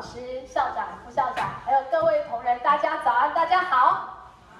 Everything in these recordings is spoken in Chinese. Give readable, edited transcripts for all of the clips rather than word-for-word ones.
师、校长、副校长，还有各位同仁，大家早安，大家好。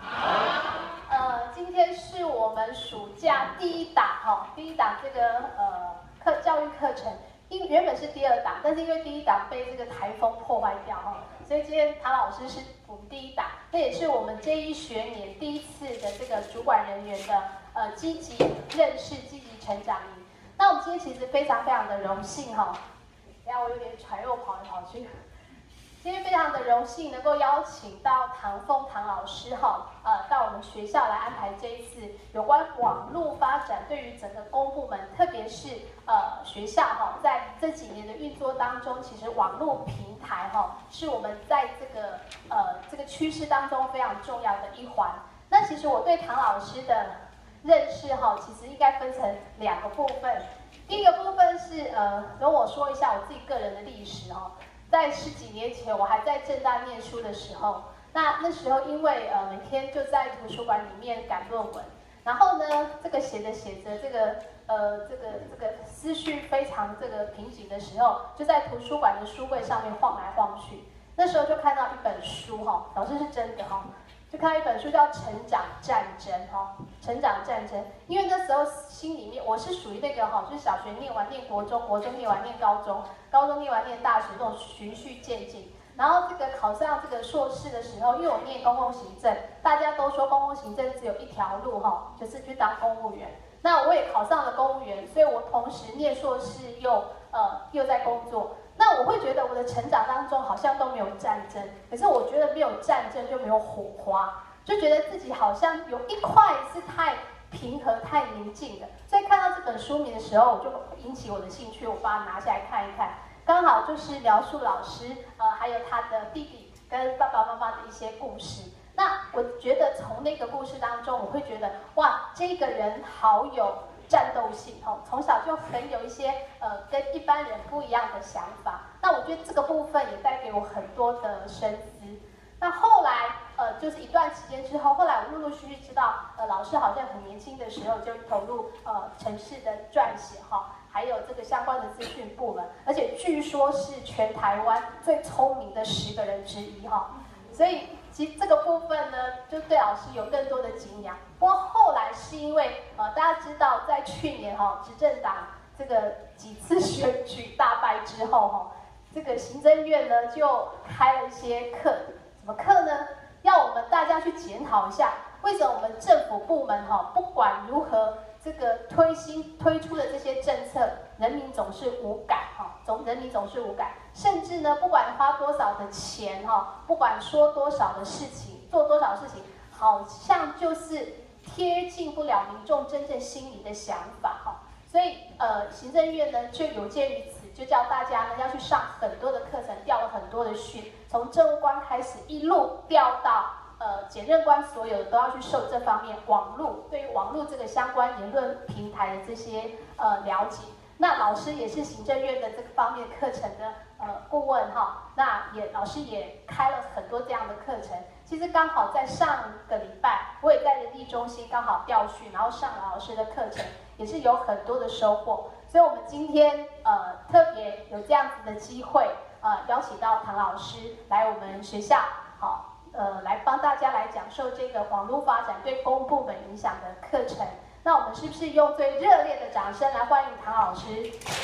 今天是我们暑假第一档这个教育课程，原本是第二档，但是因为第一档被这个台风破坏掉所以今天唐老师是我们第一档，那也是我们这一学年第一次的这个主管人员的积极认识、积极成长营。那我们今天其实非常的荣幸等一下我有点喘，又跑来跑去。今天非常的荣幸能够邀请到唐凤唐老师到我们学校来安排这一次有关网络发展对于整个公部门，特别是学校在这几年的运作当中，其实网络平台是我们在这个趋势当中非常重要的一环。那其实我对唐老师的认识其实应该分成2个部分。第一个部分是容我说一下我自己个人的历史在10几年前，我还在政大念书的时候，那时候因为每天就在图书馆里面赶论文，然后呢，这个写着这个思绪非常瓶颈的时候，就在图书馆的书柜上面晃来晃去。那时候就看到一本书老师是真的就看到一本书叫《成长战争》成长战争。因为那时候心里面我是属于那个就是小学念完念国中，国中念完念高中，高中念完念大学这种循序渐进。然后这个考上这个硕士的时候，因为我念公共行政，大家都说公共行政只有一条路就是去当公务员。那我也考上了公务员，所以我同时念硕士又在工作。那我会觉得我的成长当中好像都没有战争，可是我觉得没有战争就没有火花，就觉得自己好像有一块是太平和、太宁静的。所以看到这本书名的时候，我就引起我的兴趣，我把它拿下来看一看。刚好就是描述老师还有他的弟弟跟爸爸妈妈的一些故事。那我觉得从那个故事当中，我会觉得哇，这个人好有战斗性从小就很有一些跟一般人不一样的想法。那我觉得这个部分也带给我很多的深思。那后来就是一段时间之后，后来我陆续知道老师好像很年轻的时候就投入城市的撰写还有这个相关的资讯部门，而且据说是全台湾最聪明的10个人之一所以其实这个部分呢，就对老师有更多的敬仰。不过后来是因为大家知道，在去年执政党这个几次选举大败之后这个行政院呢就开了一些课。什么课呢？要我们大家去检讨一下，为什么我们政府部门不管如何这个推出的这些政策，人民总是无感人民总是无感，甚至呢，不管花多少的钱不管说多少的事情，做多少事情，好像就是贴近不了民众真正心里的想法所以行政院呢就有鉴于此，就叫大家呢要去上很多的课程，调了很多的训，从政务官开始一路调到检任官，所有的都要去受这方面对于网络这个相关言论平台的这些了解。那老师也是行政院的这个方面课程的顾问那老师也开了很多这样的课程。其实刚好在上个礼拜，我也在人力中心刚好调训，然后上了老师的课程，也是有很多的收获。所以我们今天特别有这样子的机会邀请到唐老师来我们学校来帮大家来讲授这个网络发展对公部门影响的课程。那我们是不是用最热烈的掌声来欢迎唐老师？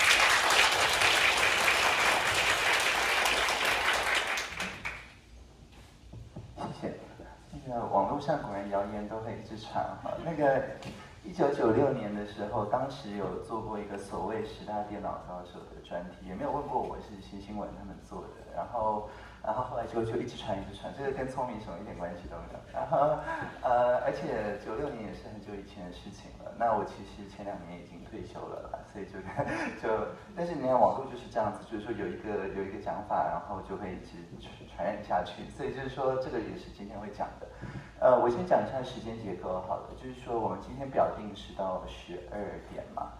谢谢。那个网络上果然谣言都会一直传那个1996年的时候，当时有做过一个所谓10大电脑高手的专题，也没有问过我，是新新闻他们做的。然后后来就一直传，这个跟聪明什么一点关系都没有。然后而且96年也是很久以前的事情了。那我其实前2年已经退休了啦，所以但是你看网络就是这样子，就是说有一个讲法，然后就会一直传染下去。所以就是说这个也是今天会讲的。我先讲一下时间结构好了，就是说我们今天表定是到12点嘛。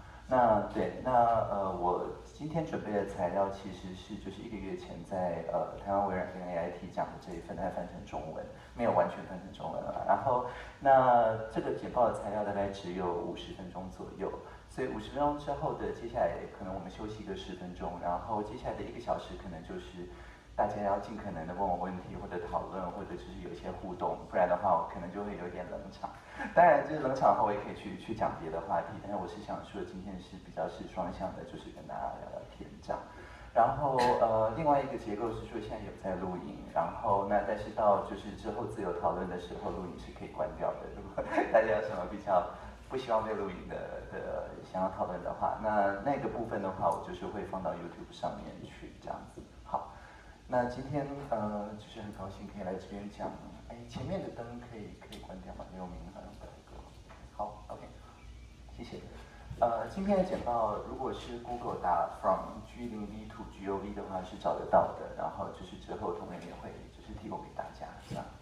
我今天准备的材料其实是就是1个月前在台湾微软跟 AIT 讲的这一份，它翻成中文，没有完全翻成中文了。然后那这个简报的材料大概只有50分钟左右，所以50分钟之后的接下来可能我们休息个10分钟，然后接下来的1个小时可能就是大家要尽可能的问我问题或者讨论，或者就是有一些互动，不然的话我可能就会有点冷场。当然，就是冷场后我也可以去讲别的话题，但是我是想说今天是比较是双向的，就是跟大家聊聊天这样。然后另外一个结构是说现在有在录影，然后那但是到就是之后自由讨论的时候，录影是可以关掉的。如果大家有什么比较不希望被录影的想要讨论的话，那个部分的话，我就是会放到 YouTube 上面去这样子。好，那今天就是很高兴可以来这边讲。哎，前面的灯可以关掉吗？刘明好像不太够。好 ，OK， 谢谢。今天的简报如果是 Google 打 from G0V to GOV 的话是找得到的，然后就是之后同仁也会就是提供给大家这样。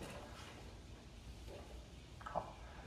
好，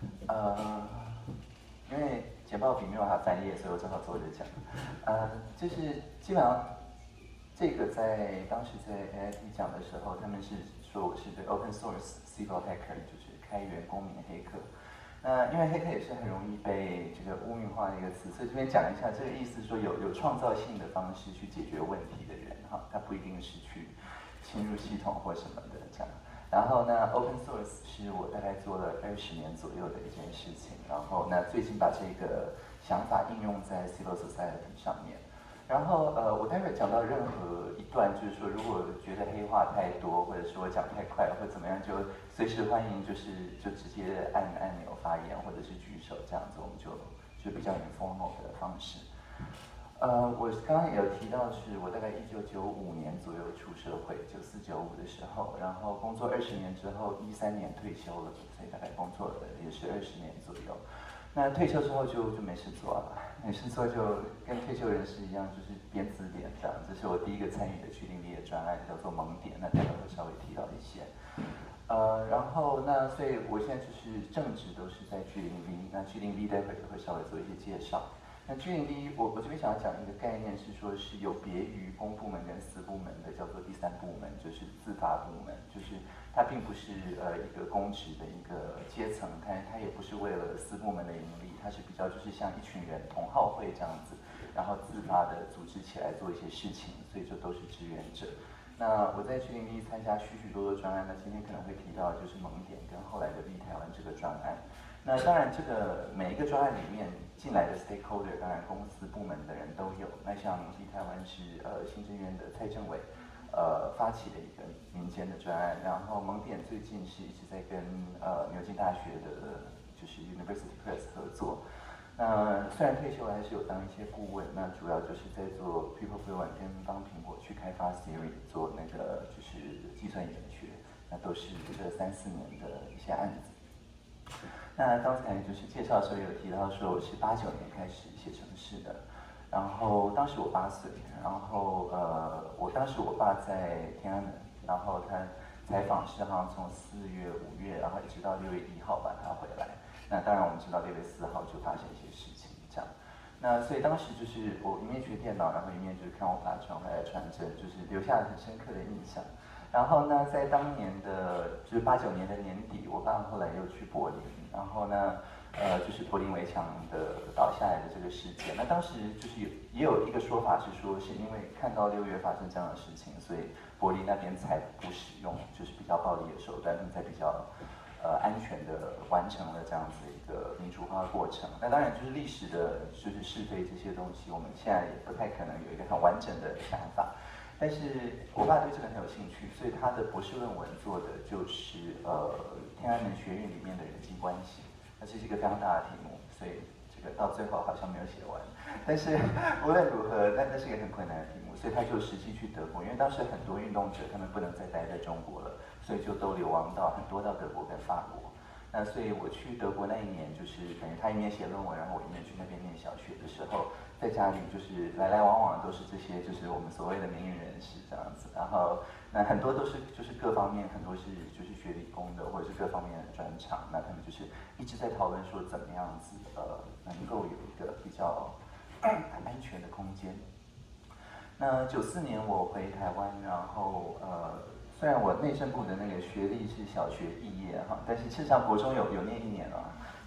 因为简报笔没有办法翻页，所以我正好坐着讲。就是基本上这个在当时在 AIT 讲的时候，他们是说我是对 Open Source Civil Hacker， 就是开源公民黑客。那因为黑客也是很容易被这个污名化的一个词，所以这边讲一下这个意思，说有创造性的方式去解决问题的人哈，他不一定是去侵入系统或什么的这样。然后呢 ，Open Source 是我大概做了20年左右的一件事情，然后那最近把这个想法应用在 Civil Society 上面。然后我待会儿讲到任何一段，就是说如果觉得黑话太多，或者是我讲太快，或者怎么样，就随时欢迎，就直接按钮发言，或者是举手这样子，我们就比较 informal 的方式。我刚刚有提到是我大概1995年左右出社会，94、95的时候，然后工作20年之后，13年退休了，所以大概工作了也是20年左右。那退休之后就没事做了，没事做就跟退休人士一样，就是编字典这样。这是我第一个参与的G0V的专案，叫做萌点，那待会会稍微提到一些。然后那所以我现在就是正职都是在G0V，那G0V待会也会稍微做一些介绍。那G0V我这边想要讲一个概念是说，是有别于公部门跟私部门的，叫做第三部门，就是自发部门，就是它并不是一个公职的一个阶层，它也不是为了私部门的盈利，它是比较就是像一群人同好会这样子，然后自发的组织起来做一些事情，所以就都是志愿者。那我在G0V参加许多专案，那今天可能会提到就是萌点跟后来的立台湾这个专案。那当然，这个每一个专案里面进来的 stakeholder， 当然公司部门的人都有。那像立台湾是行政院的蔡政委发起的一个民间的专案，然后萌点最近是一直在跟牛津大学的就是 University Press 合作。那虽然退休了，还是有当一些顾问，那主要就是在做 People Fluent 跟帮苹果去开发 Siri 做那个就是计算语言学，那都是这3、4年的一些案子。那刚才就是介绍的时候有提到说我是89年开始写程式的，然后当时我8岁，然后当时我爸在天安门，然后他采访是好像从4月、5月，然后一直到6月1号把他回来。那当然我们知道6月4号就发生一些事情这样。那所以当时就是我一面学电脑，然后一面就是看我爸传回来传真，就是留下了很深刻的印象。然后呢，在当年的就是89年的年底，我爸后来又去柏林，然后呢，就是柏林围墙的倒下来的这个事件。那当时就是也有一个说法是说，是因为看到6月发生这样的事情，所以柏林那边才不使用就是比较暴力的手段，他们才比较安全的完成了这样子一个民主化的过程。那当然就是历史的就是是非这些东西，我们现在也不太可能有一个很完整的想法。但是我爸对这个很有兴趣，所以他的博士论文做的就是天安门学运里面的人际关系，那这是一个非常大的题目，所以这个到最后好像没有写完。但是无论如何，那是一个很困难的题目，所以他就实际去德国，因为当时很多运动者他们不能再待在中国了，所以就都流亡到很多到德国跟法国。那所以我去德国那一年，就是等于他一面写论文，然后我一面去那边念小学的时候，在家里就是来来往往都是这些，就是我们所谓的名人人士这样子。然后那很多都是就是各方面，很多是就是学理工的，或者是各方面的专长。那他们就是一直在讨论说怎么样子能够有一个比较安全的空间。那94年我回台湾，然后虽然我内政部的那个学历是小学毕业哈，但是事实上国中有念1年啊，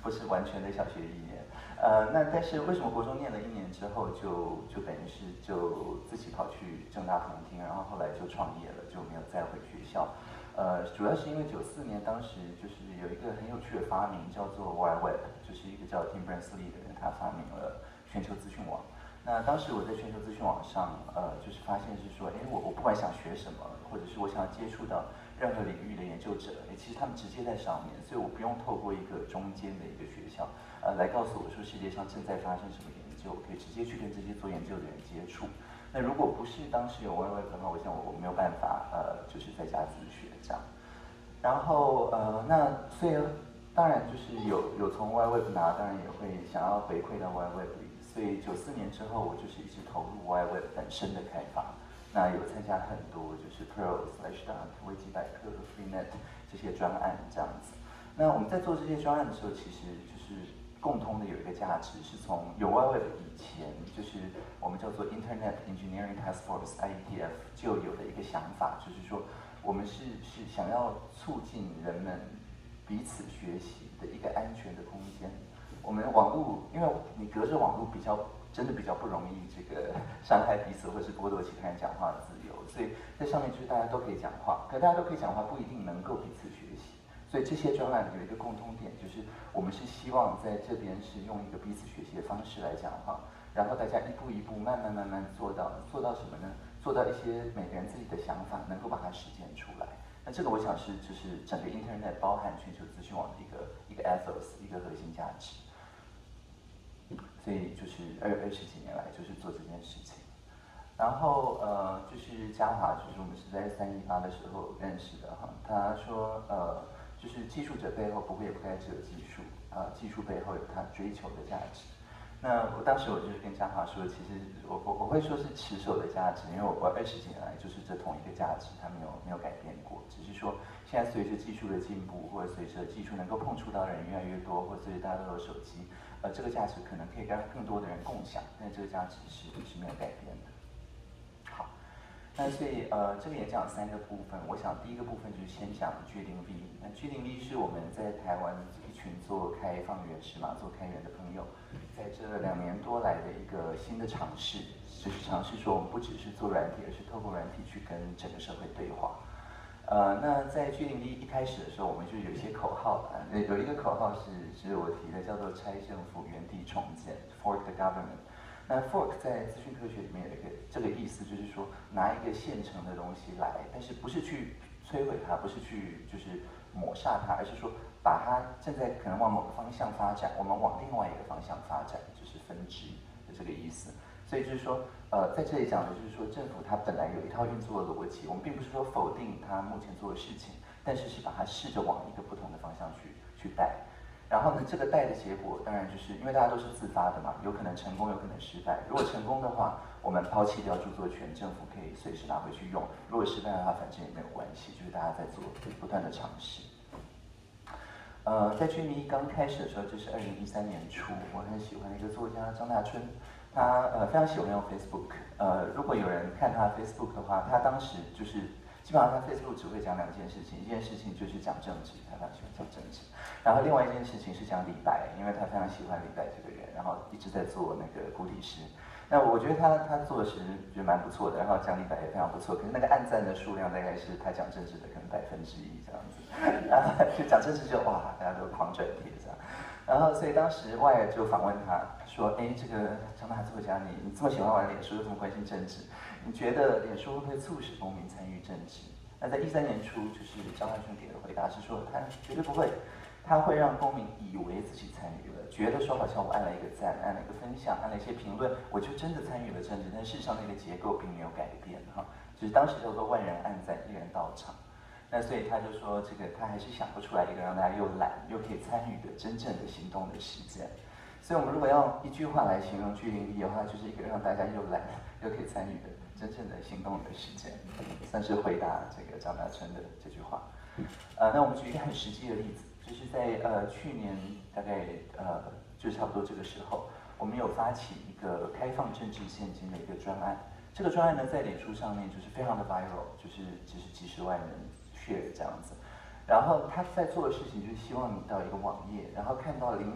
不是完全的小学1年。那但是为什么国中念了1年之后就等于是就自己跑去政大旁听，然后后来就创业了，就没有再回学校。主要是因为94年当时就是有一个很有趣的发明叫做 Wide Web， 就是一个叫 Tim Berners-Lee 的人，他发明了全球资讯网。那当时我在全球资讯网上，就是发现是说，我不管想学什么，或者是我想要接触到任何领域的研究者，其实他们直接在上面，所以我不用透过一个中间的一个学校，来告诉我说世界上正在发生什么研究，我可以直接去跟这些做研究的人接触。那如果不是当时有 YY 的话，我想我没有办法，就是在家自学这样。然后那所以当然就是有从 YWeb 拿，当然也会想要回馈到 YWeb 里。所以94年之后，我就是一直投入 YWeb 本身的开发。那有参加很多就是 Perl、Slashdot、维基百科、Freenet 这些专案这样子。那我们在做这些专案的时候，其实就是共通的有一个价值，是从有 YWeb 以前，就是我们叫做 Internet Engineering Task Force (IETF) 就有的一个想法，就是说我们是想要促进人们彼此学习的一个安全的空间。我们网络，因为你隔着网络真的比较不容易这个伤害彼此，或是剥夺其他人讲话的自由，所以在上面就是大家都可以讲话，可大家都可以讲话不一定能够彼此学习。所以这些专案有一个共通点，就是我们是希望在这边是用一个彼此学习的方式来讲话，然后大家一步一步慢慢做到什么呢？做到一些每个人自己的想法能够把它实践出来。那这个我想是就是整个 Internet 包含全球资讯网的一个 ethos， 一个核心价值。所以就是20几年来就是做这件事情。然后就是嘉华，就是我们是在318的时候认识的哈。他说就是技术者背后不会只有技术，技术背后有他追求的价值。那当时我就是跟嘉华说，其实我会说是持守的价值，因为我20几年来就是这同一个价值，它没有改变过，只是说现在随着技术的进步，或者随着技术能够碰触到的人越来越多，或者随着大家都有手机，这个价值可能可以让更多的人共享，但这个价值是没有改变的。好，那所以这个演讲3个部分，我想第一个部分就是先讲 G0V。那 G0V 是我们在台湾一群做开放源码、做开源的朋友，在这2年多来的一个新的尝试，就是尝试说我们不只是做软体，而是透过软体去跟整个社会对话。那在 G0V 一开始的时候，我们就有一些口号，有一个口号是我提的，叫做拆政府原地重建 （Fork the Government）。那 fork 在资讯科学里面有一个这个意思，就是说拿一个现成的东西来，但是不是去摧毁它，不是去就是抹杀它，而是说把它正在可能往某个方向发展，我们往另外一个方向发展，就是分支的这个意思。所以就是说，在这里讲的就是说，政府它本来有一套运作的逻辑，我们并不是说否定它目前做的事情，但是把它试着往一个不同的方向去带。然后呢，这个带的结果当然就是因为大家都是自发的嘛，有可能成功，有可能失败。如果成功的话，我们抛弃掉著作权，政府可以随时拿回去用；如果失败的话，反正也没有关系，就是大家在做不断的尝试。在G0V刚开始的时候，就是2013年初，我很喜欢的一个作家张大春，他非常喜欢用 Facebook。如果有人看他 Facebook 的话，他当时就是基本上他 Facebook 只会讲2件事情，一件事情就是讲政治，他非常喜欢讲政治，然后另外一件事情是讲李白，因为他非常喜欢李白这个人，然后一直在做那个古体诗。那我觉得他做的诗觉得蛮不错的，然后讲李白也非常不错，可是那个按赞的数量大概是他讲政治的可能1%这样子，然后就讲政治就哇，大家都狂转帖这样。然后所以当时Wire就访问他说，这个张大作家你这么喜欢玩脸书，又这么关心政治，你觉得脸书会不会促使公民参与政治？那在13年初，就是张大春给的回答是说，他绝对不会，他会让公民以为自己参与了，觉得说好像我按了一个赞，按了一个分享，按了一些评论，我就真的参与了政治，但事实上那个结构并没有改变哈，就是当时叫做万人按赞，一人到场。那所以他就说，这个他还是想不出来一个让大家又懒又可以参与的真正的行动的实践。所以我们如果要一句话来形容G0V的话，就是一个让大家又懒又可以参与的真正的行动的实践，算是回答这个张大春的这句话。那我们举一个很实际的例子，就是在去年大概就是差不多这个时候，我们有发起一个开放政治现金的一个专案。这个专案呢，在脸书上面就是非常的 viral，就是几十万人share这样子。 然后他在做的事情就是希望你到一个网页，然后看到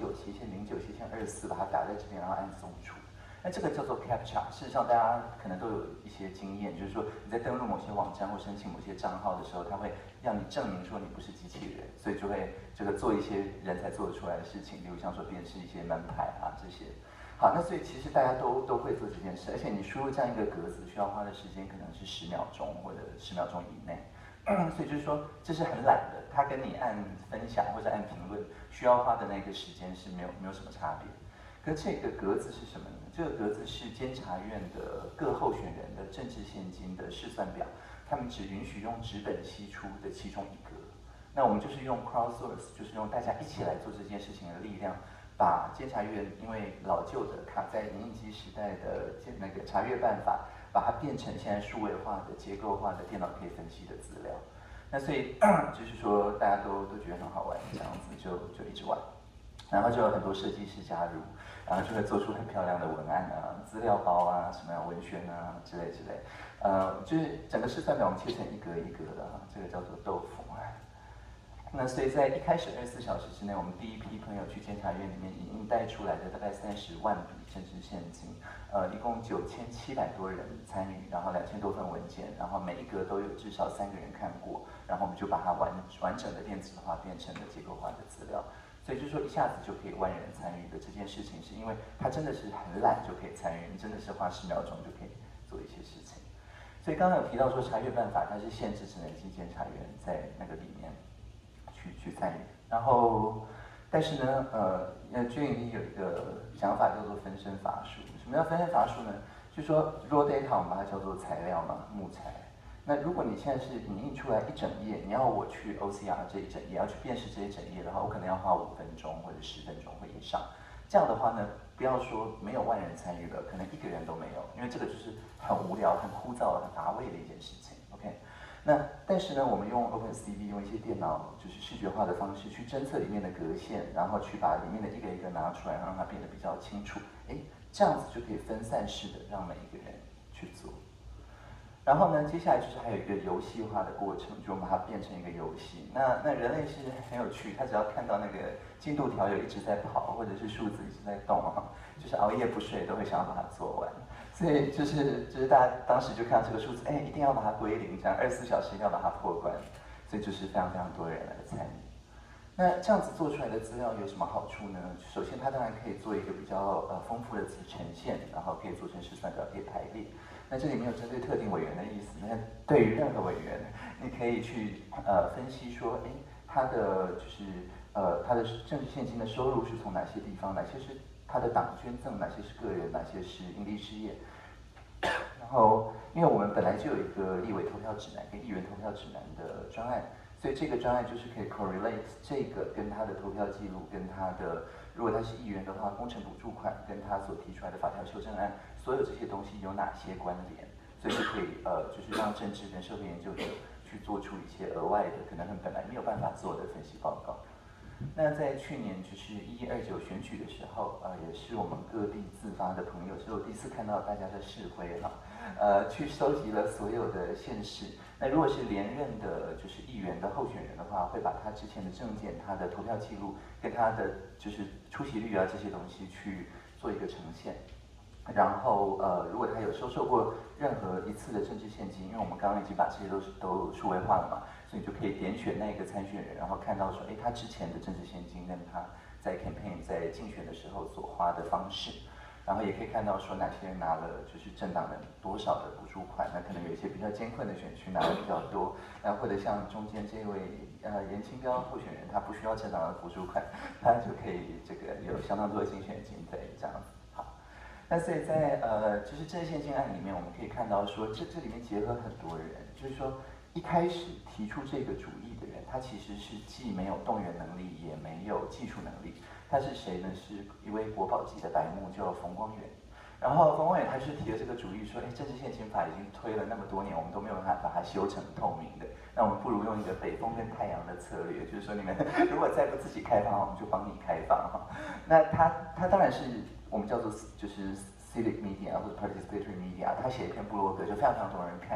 099/09/24，把它打在这边，然后按送出。那这个叫做 CAPTCHA。事实上，大家可能都有一些经验，就是说你在登录某些网站或申请某些账号的时候，它会让你证明说你不是机器人，所以就会这个做一些人才做得出来的事情，例如像说辨识一些门牌啊这些。好，那所以其实大家都会做这件事，而且你输入这样一个格子需要花的时间可能是10秒钟或者10秒钟以内。所以就是说，这是很懒的，它跟你按分享或者按评论需要花的那个时间是没有什么差别。可这个格子是什么呢？这个格子是监察院的各候选人的政治现金的试算表，他们只允许用纸本析出的其中一格。那我们就是用 crowdsource， 就是用大家一起来做这件事情的力量，把监察院因为老旧的卡在影印机时代的那个查阅办法，把它变成现在数位化的、结构化的电脑可以分析的资料。那所以就是说，大家都觉得很好玩，这样子就一直玩，然后就有很多设计师加入，然后就会做出很漂亮的文案啊、资料包啊、什么样文宣啊之类。就是整个试算表我们切成一格一格的哈，这个叫做豆腐。那所以在一开始24小时之内，我们第一批朋友去监察院里面影印带出来的大概30万笔政治现金，一共9700多人参与，然后2000多份文件，然后每一格都有至少3个人看过，然后我们就把它完整的电子化变成了结构化的资料。所以就是说一下子就可以万人参与的这件事情，是因为他真的是很懒就可以参与，你真的是花10秒钟就可以做一些事情。所以刚刚有提到说查阅办法，它是限制只能进监察院在那个里面去参与，然后，但是呢，俊有一个想法叫做分身乏术。什么叫分身乏术呢？就是说 raw data 我们把它叫做材料嘛，木材。那如果你现在是影印出来一整页，你要我去 OCR 这一整页，要去辨识这一整页的话，我可能要花5分钟或者10分钟或以上。这样的话呢，不要说没有万人参与了，可能1个人都没有，因为这个就是很无聊、很枯燥、很乏味的一件事情。OK。那但是呢，我们用 OpenCV 用一些电脑就是视觉化的方式去侦测里面的格线，然后去把里面的一个一个拿出来，让它变得比较清楚。这样子就可以分散式的让每一个人去做。然后呢，接下来就是还有一个游戏化的过程，就我们把它变成一个游戏。那人类是很有趣，他只要看到那个进度条有一直在跑，或者是数字一直在动就是熬夜不睡都会想要把它做完。所以就是大家当时就看到这个数字，一定要把它归零，这样24小时一定要把它破关。所以就是非常非常多人来参与。那这样子做出来的资料有什么好处呢？首先，它当然可以做一个比较丰富的子呈现，然后可以做成试算表，可以排列。那这里没有针对特定委员的意思，那对于任何委员，你可以去分析说，他的就是他的政治现金的收入是从哪些地方，哪些是他的党捐赠，哪些是个人，哪些是营利事业。然后，因为我们本来就有一个立委投票指南跟议员投票指南的专案，所以这个专案就是可以 correlate 这个跟他的投票记录，跟他的如果他是议员的话，工程补助款跟他所提出来的法条修正案，所有这些东西有哪些关联，所以就可以就是让政治跟社会研究者去做出一些额外的，可能他们本来没有办法做的分析报告。那在去年就是1129选举的时候，也是我们各地自发的朋友，是我第一次看到大家的示威去收集了所有的县市。那如果是连任的，就是议员的候选人的话，会把他之前的政见、他的投票记录跟他的就是出席率啊这些东西去做一个呈现。然后如果他有收受过任何一次的政治现金，因为我们刚刚已经把这些都数位化了嘛，所以就可以点选那个参选人，然后看到说，他之前的政治现金跟他在 campaign 在竞选的时候所花的方式，然后也可以看到说哪些人拿了就是政党的多少的补助款，那可能有一些比较艰困的选区拿的比较多，然后或者像中间这位严清标候选人，他不需要政党的补助款，他就可以这个有相当多的竞选经费这样子。那所以在就是政治现金案里面，我们可以看到说，这里面结合很多人，就是说一开始提出这个主意的人，他其实是既没有动员能力，也没有技术能力。他是谁呢？是一位国宝级的白目，叫冯光远。然后冯光远他就是提了这个主意，说，政治现金法已经推了那么多年，我们都没有办法把它修成透明的，那我们不如用一个北风跟太阳的策略，就是说你们如果再不自己开放，我们就帮你开放那他当然是。我们叫做就是 civic media 或者 participatory media， 他写一篇部落格就非常非常多人看，可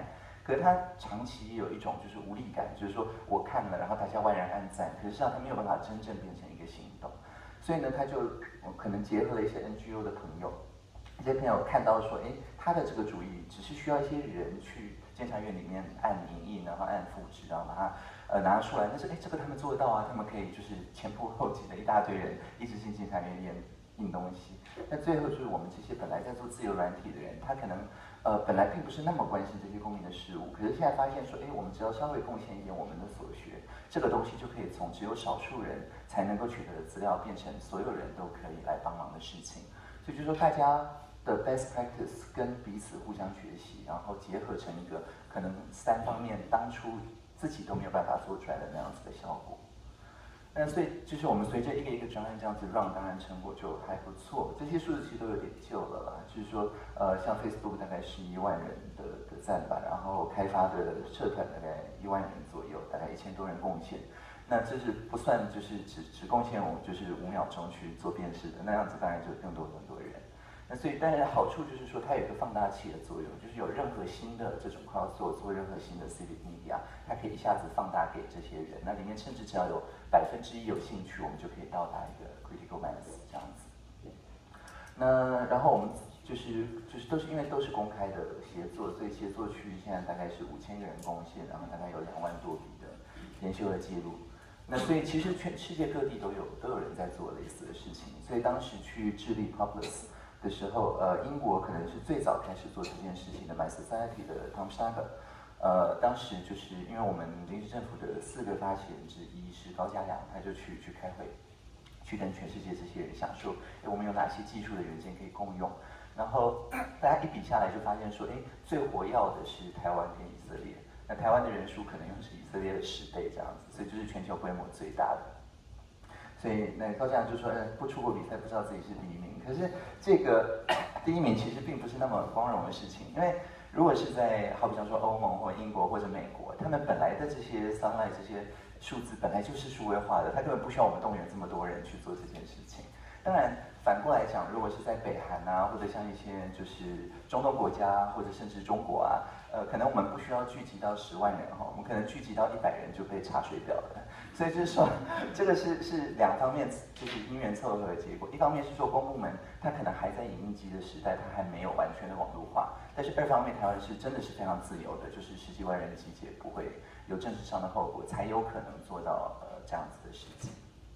可是他长期有一种就是无力感，就是说我看了，然后大家万人按赞，可是实际上他没有办法真正变成一个行动。所以呢，他就可能结合了一些 NGO 的朋友，一些朋友看到说，哎，他的这个主意只是需要一些人去监察院里面按影印，然后按复制，然后把它拿出来。但是哎，这个他们做得到啊，他们可以就是前仆后继的一大堆人一直进监察院印东西。那最后就是我们这些本来在做自由软体的人，他可能本来并不是那么关心这些公民的事务，可是现在发现说，哎，我们只要稍微贡献一点我们的所学，这个东西就可以从只有少数人才能够取得的资料，变成所有人都可以来帮忙的事情。所以就是说大家的 best practice 跟彼此互相学习，然后结合成一个可能3方面当初自己都没有办法做出来的那样子的效果。那所以就是我们随着一个一个专案这样子 run， 当然成果就还不错。这些数字其实都有点旧了啦，就是说像 Facebook 大概11万人的赞吧，然后开发的社团大概1万人左右，大概1000多人贡献。那这是不算就是只贡献我们就是5秒钟去做辨识的，那样子当然就更多人。那所以当然好处就是说它有一个放大器的作用，就是有任何新的这种 做任何新的 civic media， 它可以一下子放大给这些人。那里面甚至只要有1%有兴趣，我们就可以到达一个 critical mass 这样子。那然后我们就是都是因为都是公开的协作，所以协作区现在大概是5000个人贡献，然后大概有2万多笔的研修的记录。那所以其实全世界各地都有人在做类似的事情。所以当时去智利 Publius 的时候，英国可能是最早开始做这件事情的 My Society 的 Tom Starker，当时就是因为我们临时政府的4个发起人之一是高嘉良，他就去开会，去跟全世界这些人想说，我们有哪些技术的元件可以共用。然后大家一比下来就发现说，最活跃的是台湾跟以色列，那台湾的人数可能又是以色列的10倍这样子，所以就是全球规模最大的。所以那高嘉良就说，不出国比赛不知道自己是第1名。可是这个第1名其实并不是那么光荣的事情，因为如果是在好比方说欧盟或英国或者美国，他们本来的这些 sunlight 这些数字本来就是数位化的，他根本不需要我们动员这么多人去做这件事情。当然反过来讲，如果是在北韩啊，或者像一些就是中东国家，或者甚至中国啊，可能我们不需要聚集到10万人哈，我们可能聚集到100人就被查水表了。所以就是说，这个是2方面，就是因缘凑合的结果。一方面是说公部门它可能还在影印机的时代，它还没有完全的网络化，但是2方面台湾是真的是非常自由的，就是10几万人集结不会有政治上的后果，才有可能做到这样子的事情。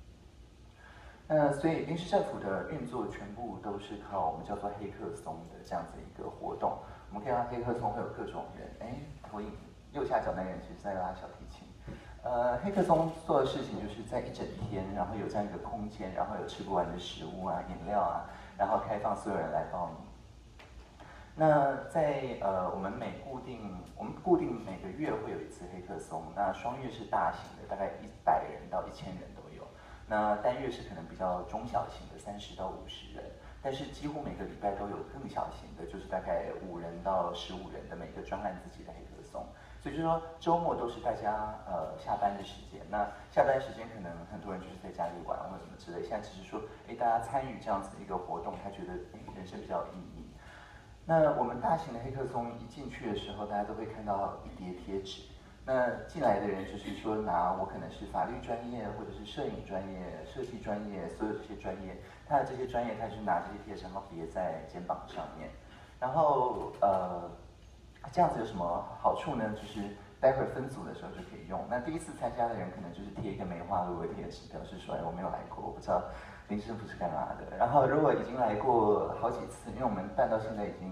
所以临时政府的运作全部都是靠我们叫做黑客松的这样子一个活动。我们可以看到黑客松会有各种人，投影右下角那个人其实在拉小提琴。黑客松做的事情就是在一整天，然后有这样一个空间，然后有吃不完的食物啊、饮料啊，然后开放所有人来报名。那在我们固定每个月会有一次黑客松，那双月是大型的，大概100人到1000人都有。那单月是可能比较中小型的，30到50人，但是几乎每个礼拜都有更小型的，就是大概5人到15人的每个专案自己的黑客松。所以就是说周末都是大家下班的时间，那下班时间可能很多人就是在家里玩或什么之类，现在只是说大家参与这样子一个活动，他觉得人生比较有意义。那我们大型的黑客松一进去的时候，大家都会看到一叠贴纸。那进来的人就是说我可能是法律专业，或者是摄影专业、设计专业，所有这些专业，他的这些专业他就是拿这些贴纸然后别在肩膀上面，然后这样子有什么好处呢？就是待会儿分组的时候就可以用。那第一次参加的人可能就是贴一个梅花鹿的贴纸，表示说我没有来过，我不知道临时政府是干嘛的。然后如果已经来过好几次，因为我们办到现在已经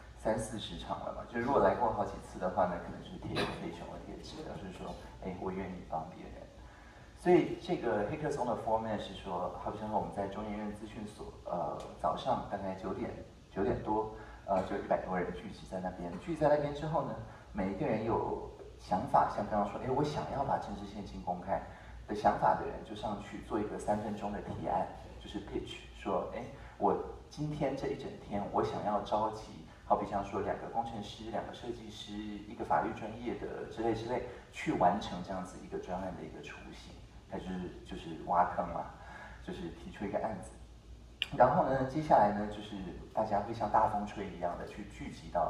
30-40场了嘛，就如果来过好几次的话呢，可能就是贴一个黑熊的贴纸，表示说我愿意帮别人。所以这个黑客松的 format 是说，好比像我们在中研院资讯所，早上大概9点多，就100多人聚集在那边。聚集在那边之后呢，每一个人有想法，像刚刚说，我想要把政治现金公开的想法的人，就上去做一个3分钟的提案，就是 pitch， 说，我今天这一整天，我想要召集，好比像说2个工程师、2个设计师、1个法律专业的之类，去完成这样子一个专案的一个雏形。它就是挖坑嘛，就是提出一个案子，然后呢，接下来呢，就是大家会像大风吹一样的去聚集到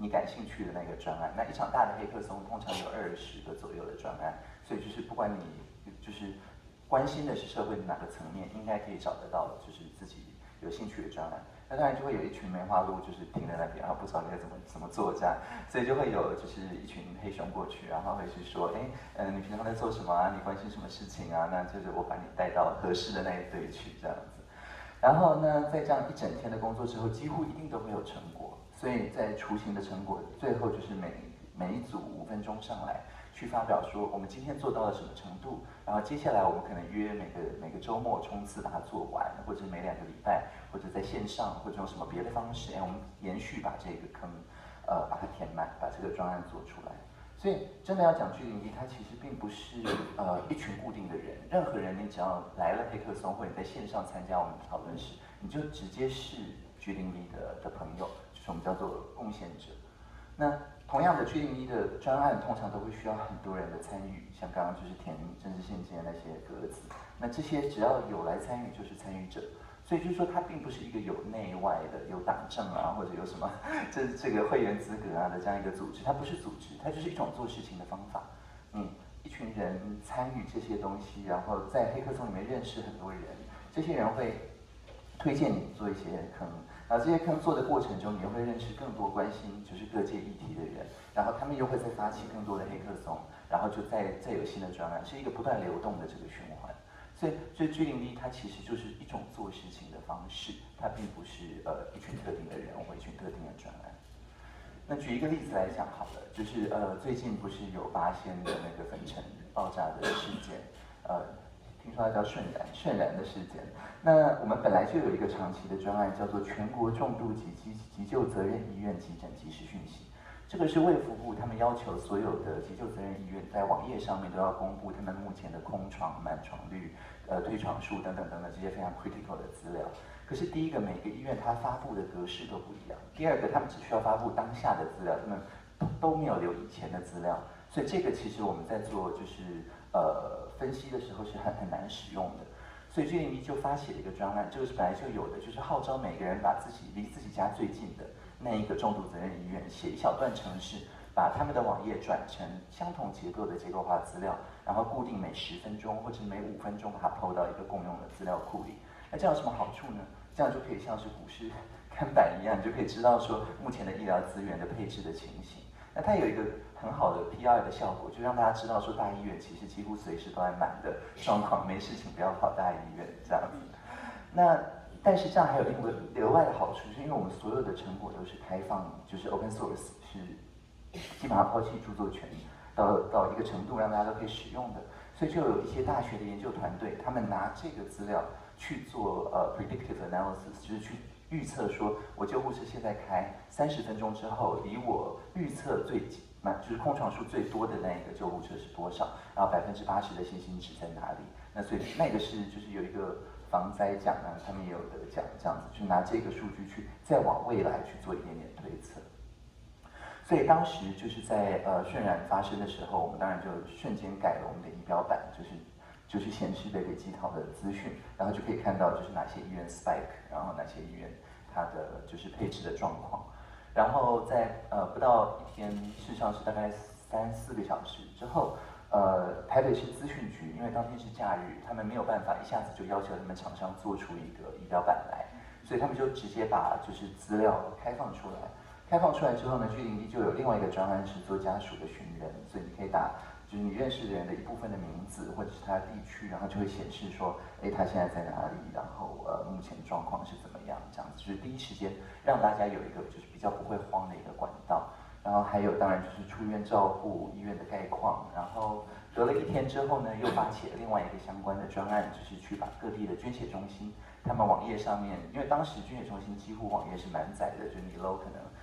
你感兴趣的那个专案。那一场大的黑客松通常有20个左右的专案，所以就是不管你就是关心的是社会的哪个层面，应该可以找得到就是自己有兴趣的专案。那当然就会有一群梅花鹿，就是停在那边，然后不知道该怎么做这样，所以就会有就是一群黑熊过去，然后会去说，你平常在做什么啊？你关心什么事情啊？那就是我把你带到合适的那一队去这样子。然后呢，在这样一整天的工作之后，几乎一定都会有成果，所以在雏形的成果最后就是每一组5分钟上来。去发表说我们今天做到了什么程度，然后接下来我们可能约每个周末冲刺把它做完，或者每2个礼拜，或者在线上，或者用什么别的方式，我们延续把这个坑，把它填满，把这个专案做出来。所以真的要讲G01，它其实并不是一群固定的人，任何人你只要来了黑客松，或者你在线上参加我们的讨论室，你就直接是G01的朋友，就是我们叫做贡献者。那同样的G01的专案通常都会需要很多人的参与，像刚刚就是填政治献金的那些格子，那这些只要有来参与就是参与者，所以就是说它并不是一个有内外的、有党政啊或者有什么这个会员资格啊的这样一个组织，它不是组织，它就是一种做事情的方法。一群人参与这些东西，然后在黑客松里面认识很多人，这些人会推荐你做一些坑。然后这些坑做的过程中，你又会认识更多关心就是各界议题的人，然后他们又会再发起更多的黑客松，然后就再有新的专案，是一个不断流动的这个循环。所以G01它其实就是一种做事情的方式，它并不是一群特定的人或一群特定的专案。那举一个例子来讲好了，就是最近不是有8仙的那个粉尘爆炸的事件，听说它叫渲染的事件。那我们本来就有一个长期的专案，叫做全国重度急救责任医院急诊及时讯息。这个是卫福部他们要求所有的急救责任医院在网页上面都要公布他们目前的空床、满床率、推床数等等这些非常 critical 的资料。可是第一个，每个医院它发布的格式都不一样；第二个，他们只需要发布当下的资料，他们都没有留以前的资料。所以这个其实我们在做就是分析的时候是很难使用的。所以G01就发起了一个专案，这个是本来就有的，就是号召每个人把离自己家最近的那一个重度责任医院写一小段程式，把他们的网页转成相同结构的结构化资料，然后固定每10分钟或者每5分钟把它 PO 到一个共用的资料库里。那这样有什么好处呢？这样就可以像是股市看板一样，你就可以知道说目前的医疗资源的配置的情形。那它有一个很好的 PR 的效果，就让大家知道说大医院其实几乎随时都在满的状况，没事情不要跑大医院这样子。那但是这样还有一个额外的好处，是因为我们所有的成果都是开放，就是 open source， 是基本上抛弃著作权到一个程度，让大家都可以使用的。所以就有一些大学的研究团队，他们拿这个资料去做predictive analysis， 就是去预测说，我救护车现在开30分钟之后，离我预测就是空床数最多的那一个救护车是多少，然后80%的信心值在哪里？那所以那个是就是有一个防灾奖啊，他们也有得奖这样子，就拿这个数据去再往未来去做一点点推测。所以当时就是在渲染发生的时候，我们当然就瞬间改了我们的仪表板，就是显示北北基桃的资讯，然后就可以看到就是哪些医院 spike， 然后哪些医院它的就是配置的状况。然后在不到1天，事实上是大概3、4个小时之后，台北市资讯局因为当天是假日，他们没有办法一下子就要求他们厂商做出一个仪表板来，所以他们就直接把就是资料开放出来。开放出来之后呢，G01就有另外一个专案是做家属的寻人，所以你可以打就是你认识的人的一部分的名字或者是他的地区，然后就会显示说，他现在在哪里，然后目前状况是怎么样，这样子就是第一时间让大家有一个就是比较不会慌的一个管道。然后还有当然就是出院照护医院的概况，然后隔了1天之后呢，又发起了另外一个相关的专案，就是去把各地的捐血中心，他们网页上面，因为当时捐血中心几乎网页是满载的，就你 low 可能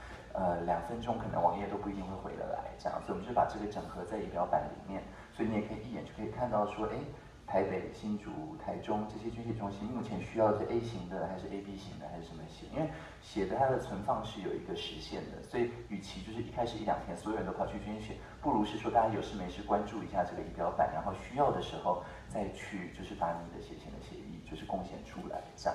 2分钟可能网页都不一定会回得来，这样，所以我们就把这个整合在仪表板里面，所以你也可以一眼就可以看到说，台北、新竹、台中这些捐血中心目前需要是 A 型的还是 AB 型的还是什么血？因为血的它的存放是有一个时限的，所以与其就是一开始1、2天所有人都跑去捐血，不如是说大家有事没事关注一下这个仪表板，然后需要的时候再去就是把你的血前的血液就是贡献出来这样。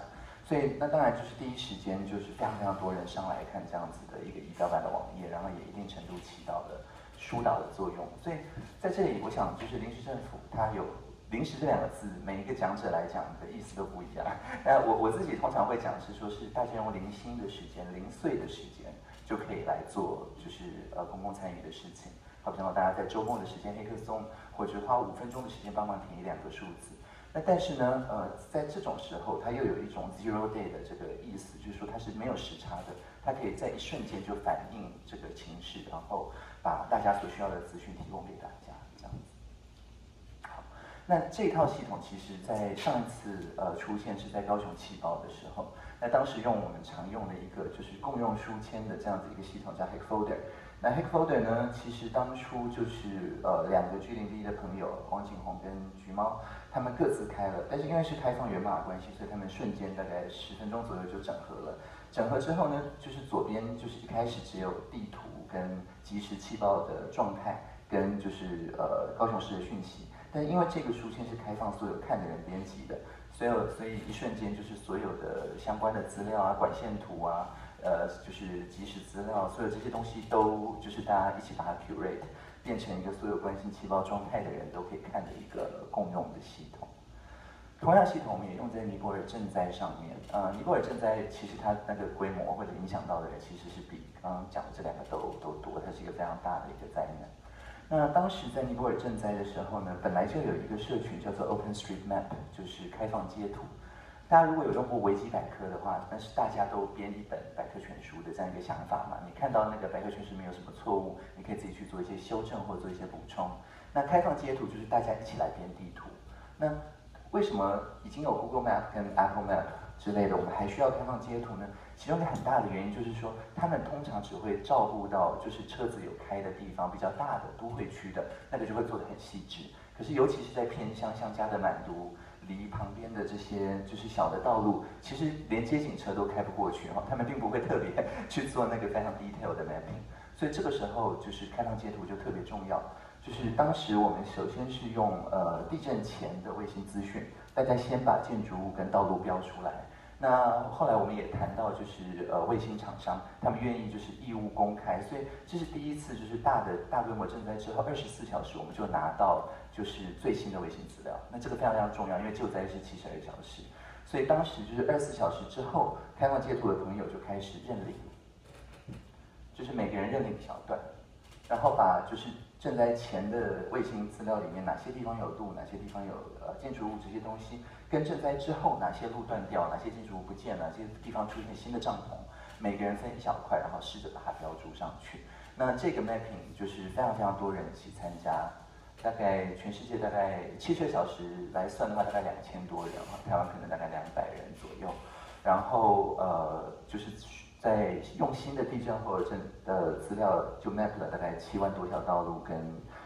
所以那当然就是第一时间就是非常非常多人上来看这样子的一个仪表板的网页，然后也一定程度起到了疏导的作用。所以在这里，我想就是临时政府它有临时这两个字，每一个讲者来讲的意思都不一样。那我自己通常会讲是说，是大家用零星的时间、零碎的时间就可以来做，就是公共参与的事情。好比方大家在周末的时间黑客松，或者花5分钟的时间帮忙填1、2个数字。那但是呢，在这种时候，它又有一种 zero day 的这个意思，就是说它是没有时差的，它可以在一瞬间就反映这个情势，然后把大家所需要的资讯提供给大家，这样子。好，那这套系统其实在上一次出现是在高雄气爆的时候，那当时用我们常用的一个就是共用书签的这样子一个系统叫 HackFolder。那 HackFolder 呢，其实当初就是2个G0D 的朋友黄景宏跟橘猫，他们各自开了，但是因为是开放源码的关系，所以他们瞬间大概10分钟左右就整合了。整合之后呢，就是左边就是一开始只有地图跟即时气爆的状态，跟就是高雄市的讯息。但是因为这个书签是开放所有看的人编辑的，所以一瞬间就是所有的相关的资料啊、管线图啊。就是即时资料，所有这些东西都就是大家一起把它 curate， 变成一个所有关心气爆状态的人都可以看的一个共用的系统。同样系统我们也用在尼泊尔赈灾上面。尼泊尔赈灾其实它那个规模或者影响到的人其实是比刚刚讲的这2个都多，它是一个非常大的一个灾难。那当时在尼泊尔赈灾的时候呢，本来就有一个社群叫做 OpenStreetMap， 就是开放街图。大家如果有用过维基百科的话，但是大家都编一本百科全书的这样一个想法嘛，你看到那个百科全书没有什么错误，你可以自己去做一些修正或做一些补充。那开放街图就是大家一起来编地图。那为什么已经有 Google Map 跟 Apple Map 之类的，我们还需要开放街图呢？其中一个很大的原因就是说，他们通常只会照顾到就是车子有开的地方，比较大的都会区的那个就会做得很细致。可是尤其是在偏乡，像加德满都离旁边的这些就是小的道路，其实连街景车都开不过去哈，他们并不会特别去做那个非常 detail 的 mapping， 所以这个时候就是开放街图就特别重要。就是当时我们首先是用地震前的卫星资讯，大家先把建筑物跟道路标出来。那后来我们也谈到，就是卫星厂商他们愿意就是义务公开，所以这是第一次，就是大规模赈灾之后24小时我们就拿到就是最新的卫星资料。那这个非常非常重要，因为救灾是72小时，所以当时就是24小时之后，开放街图的朋友就开始认领，就是每个人认领一小段，然后把就是赈灾前的卫星资料里面哪些地方有路，哪些地方有建筑物这些东西，跟赈灾之后哪些路断掉，哪些建筑物不见，哪些地方出现新的帐篷，每个人分一小块，然后试着把它标注上去。那这个 mapping 就是非常非常多人一起参加，大概全世界大概72小时来算的话，大概2000多人哈，台湾可能大概200人左右。然后就是在用新的地震后震的资料就 map 了大概7万多条道路跟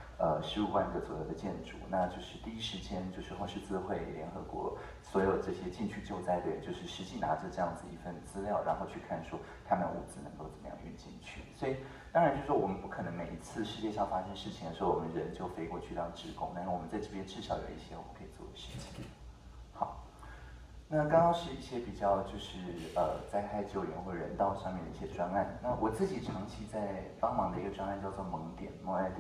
15万个左右的建筑，那就是第一时间就是红十字会、联合国所有这些进去救灾的人，就是实际拿着这样子一份资料，然后去看说他们物资能够怎么样运进去。所以当然就是说我们不可能每一次世界上发生事情的时候，我们人就飞过去当志工，但是我们在这边至少有一些我们可以做的事情。好。那刚刚是一些比较就是灾害救援或人道上面的一些专案。那我自己长期在帮忙的一个专案叫做萌点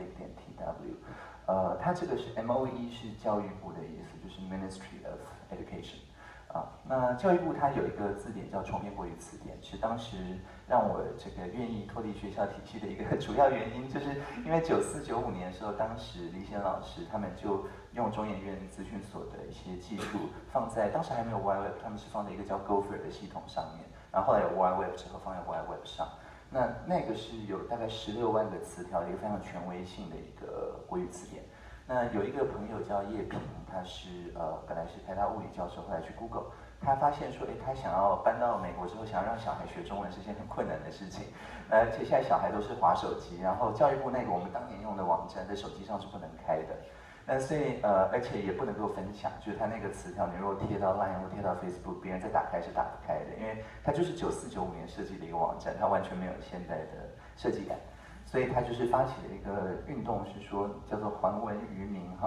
moedic.tw，它这个是 MOE 是教育部的意思，就是 Ministry of Education。那教育部它有一个字典叫重编国语词典，是当时让我这个愿意脱离学校体系的一个主要原因，就是因为94、95年的时候，当时李显老师他们就用中研院资讯所的一些技术放在当时还没有 YWeb， 他们是放在一个叫 Gopher 的系统上面，然后后来有 YWeb 之后放在 YWeb 上。那个是有大概16万个词条的一个非常权威性的一个国语词典。那有一个朋友叫叶平，他是本来是台大物理教授，后来去 Google， 他发现说，他想要搬到美国之后，想要让小孩学中文是件很困难的事情，而且现在小孩都是滑手机，然后教育部那个我们当年用的网站在手机上是不能开的，那所以而且也不能够分享，就是他那个词条，你如果贴到 Line 或贴到 Facebook， 别人再打开是打不开的，因为它就是94、95年设计的一个网站，它完全没有现代的设计感。所以他就是发起了一个运动，是说叫做还文于民哈。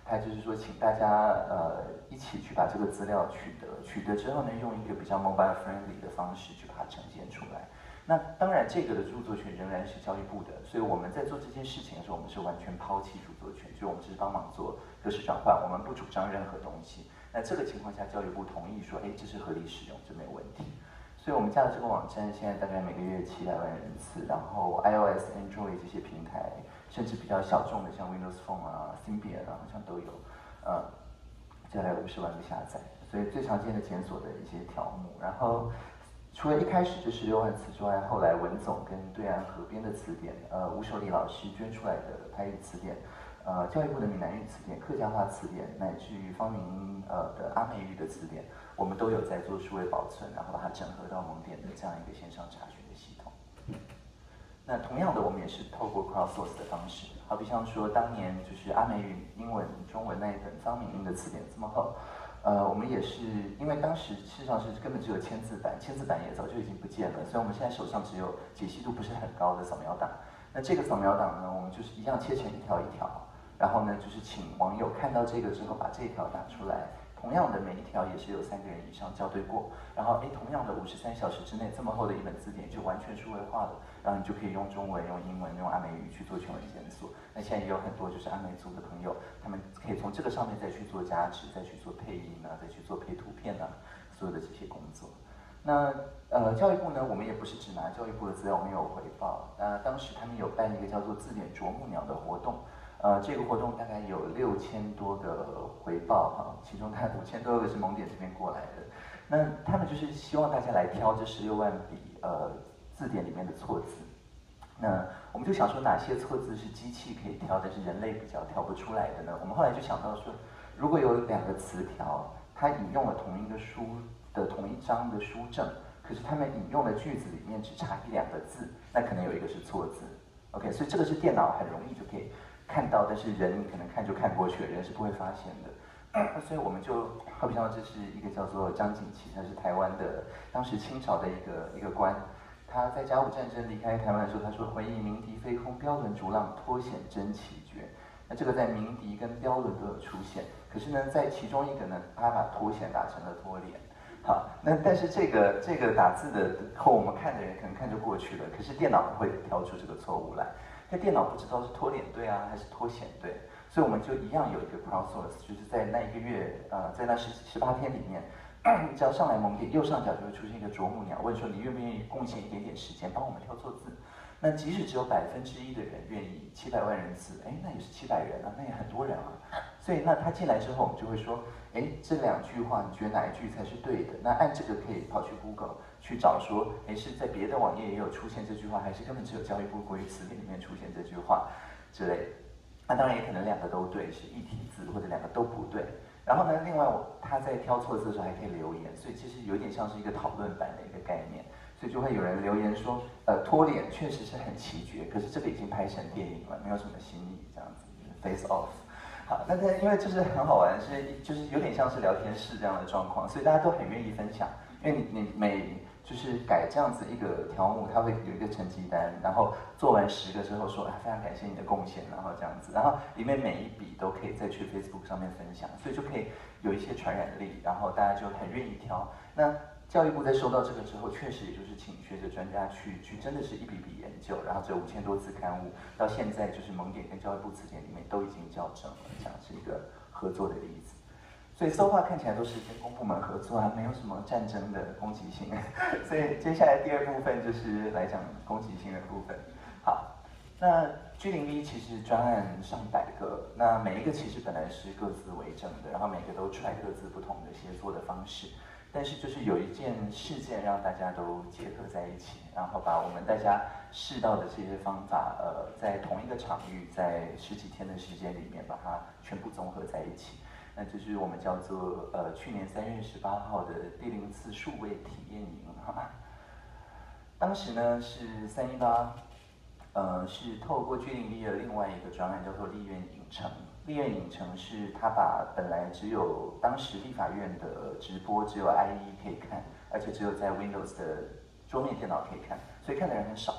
它就是说请大家一起去把这个资料取得之后呢，用一个比较 mobile friendly 的方式去把它呈现出来。那当然，这个的著作权仍然是教育部的，所以我们在做这件事情的时候，我们是完全抛弃著作权，就我们只是帮忙做格式转换，我们不主张任何东西。那这个情况下，教育部同意说，哎，这是合理使用，这没有问题。所以我们架的这个网站现在大概每个月700万人次，然后 iOS、Android 这些平台，甚至比较小众的像 Windows Phone 啊、Symbian 啊，好像都有，大概50万个下载。所以最常见的检索的一些条目，然后除了一开始就16万词之外，后来文总跟对岸河边的词典，吴守礼老师捐出来的台语词典，教育部的闽南语词典、客家话词典，乃至于方明的阿美语的词典，我们都有在做数位保存，然后把它整合到蒙典的这样一个线上查询的系统。那同样的，我们也是透过 crowdsource 的方式，好比像说当年就是阿美语、英文、中文那一本方明英的词典这么厚。我们也是因为当时事实上是根本只有签字版，签字版也早就已经不见了，所以我们现在手上只有解析度不是很高的扫描档。那这个扫描档呢，我们就是一样切成一条一条，然后呢就是请网友看到这个之后把这一条打出来，同样的每一条也是有3个人以上校对过，然后同样的53小时之内这么厚的一本字典就完全数位化了，然后你就可以用中文、用英文、用阿美语去做全文检索。那现在也有很多就是阿美族的朋友，他们可以从这个上面再去做加值，再去做配音啊，再去做配图片啊，所有的这些工作。那教育部呢，我们也不是只拿教育部的资料，我们有回报。当时他们有办一个叫做字典啄木鸟的活动，这个活动大概有6000多个回报哈，其中大概5000多个是蒙典这边过来的。那他们就是希望大家来挑这16万笔字典里面的错字。那我们就想说哪些错字是机器可以挑，但是人类比较挑不出来的呢？我们后来就想到说，如果有2个词条，它引用了同一个书的同一章的书证，可是他们引用的句子里面只差1、2个字，那可能有一个是错字。OK， 所以这个是电脑很容易就可以看到，但是人可能看就看过去了，人是不会发现的。所以我们就好比像这是一个叫做张景琦，他是台湾的当时清朝的一个官。他在甲午战争离开台湾的时候，他说：“回忆鸣笛飞空，标轮逐浪，脱险真奇绝。”那这个在鸣笛跟标轮都有出现，可是呢，在其中一个呢，他把脱险打成了脱脸。好，那但是这个打字的后，我们看的人可能看就过去了，可是电脑会挑出这个错误来。那电脑不知道是脱脸对啊，还是脱险对，所以我们就一样有一个 crowdsource， 就是在那1个月，在那18天里面。只要上来蒙典，右上角就会出现一个啄木鸟，问说你愿不愿意贡献一点点时间帮我们挑错字？那即使只有1%的人愿意，700万人次，那也是700人啊，那也很多人啊。所以那他进来之后，我们就会说，这2句话你觉得哪一句才是对的？那按这个可以跑去 Google 去找说，是在别的网页也有出现这句话，还是根本只有教育部国语词典里面出现这句话之类的。那当然也可能2个都对，是异体字，或者2个都不对。然后呢，另外他在挑错字的时候还可以留言，所以其实有点像是一个讨论版的一个概念，所以就会有人留言说，脱脸确实是很奇绝，可是这个已经拍成电影了，没有什么新意，这样子 face off。好，那因为就是很好玩，就是有点像是聊天室这样的状况，所以大家都很愿意分享，因为你每就是改这样子一个条目，它会有一个成绩单，然后做完10个之后说，非常感谢你的贡献，然后这样子，然后里面每一笔都可以再去 Facebook 上面分享，所以就可以有一些传染力，然后大家就很愿意挑。那教育部在收到这个之后，确实也就是请学者专家去真的是一笔笔研究，然后这5000多字刊物，到现在就是蒙典跟教育部词典里面都已经校正了，这样是一个合作的例子。所以搜画看起来都是跟公部门合作啊，没有什么战争的攻击性。所以接下来第2部分就是来讲攻击性的部分。好，那G0V其实专案上100个，那每一个其实本来是各自为政的，然后每个都try各自不同的协作的方式。但是就是有一件事件让大家都结合在一起，然后把我们大家试到的这些方法，在同一个场域，在10几天的时间里面把它全部综合在一起。那就是我们叫做去年3月18号的第0次数位体验营哈。当时呢是318，是透过G0V的另外一个专案叫做立院影城。立院影城是他把本来只有当时立法院的直播只有 IE 可以看，而且只有在 Windows 的桌面电脑可以看，所以看的人很少。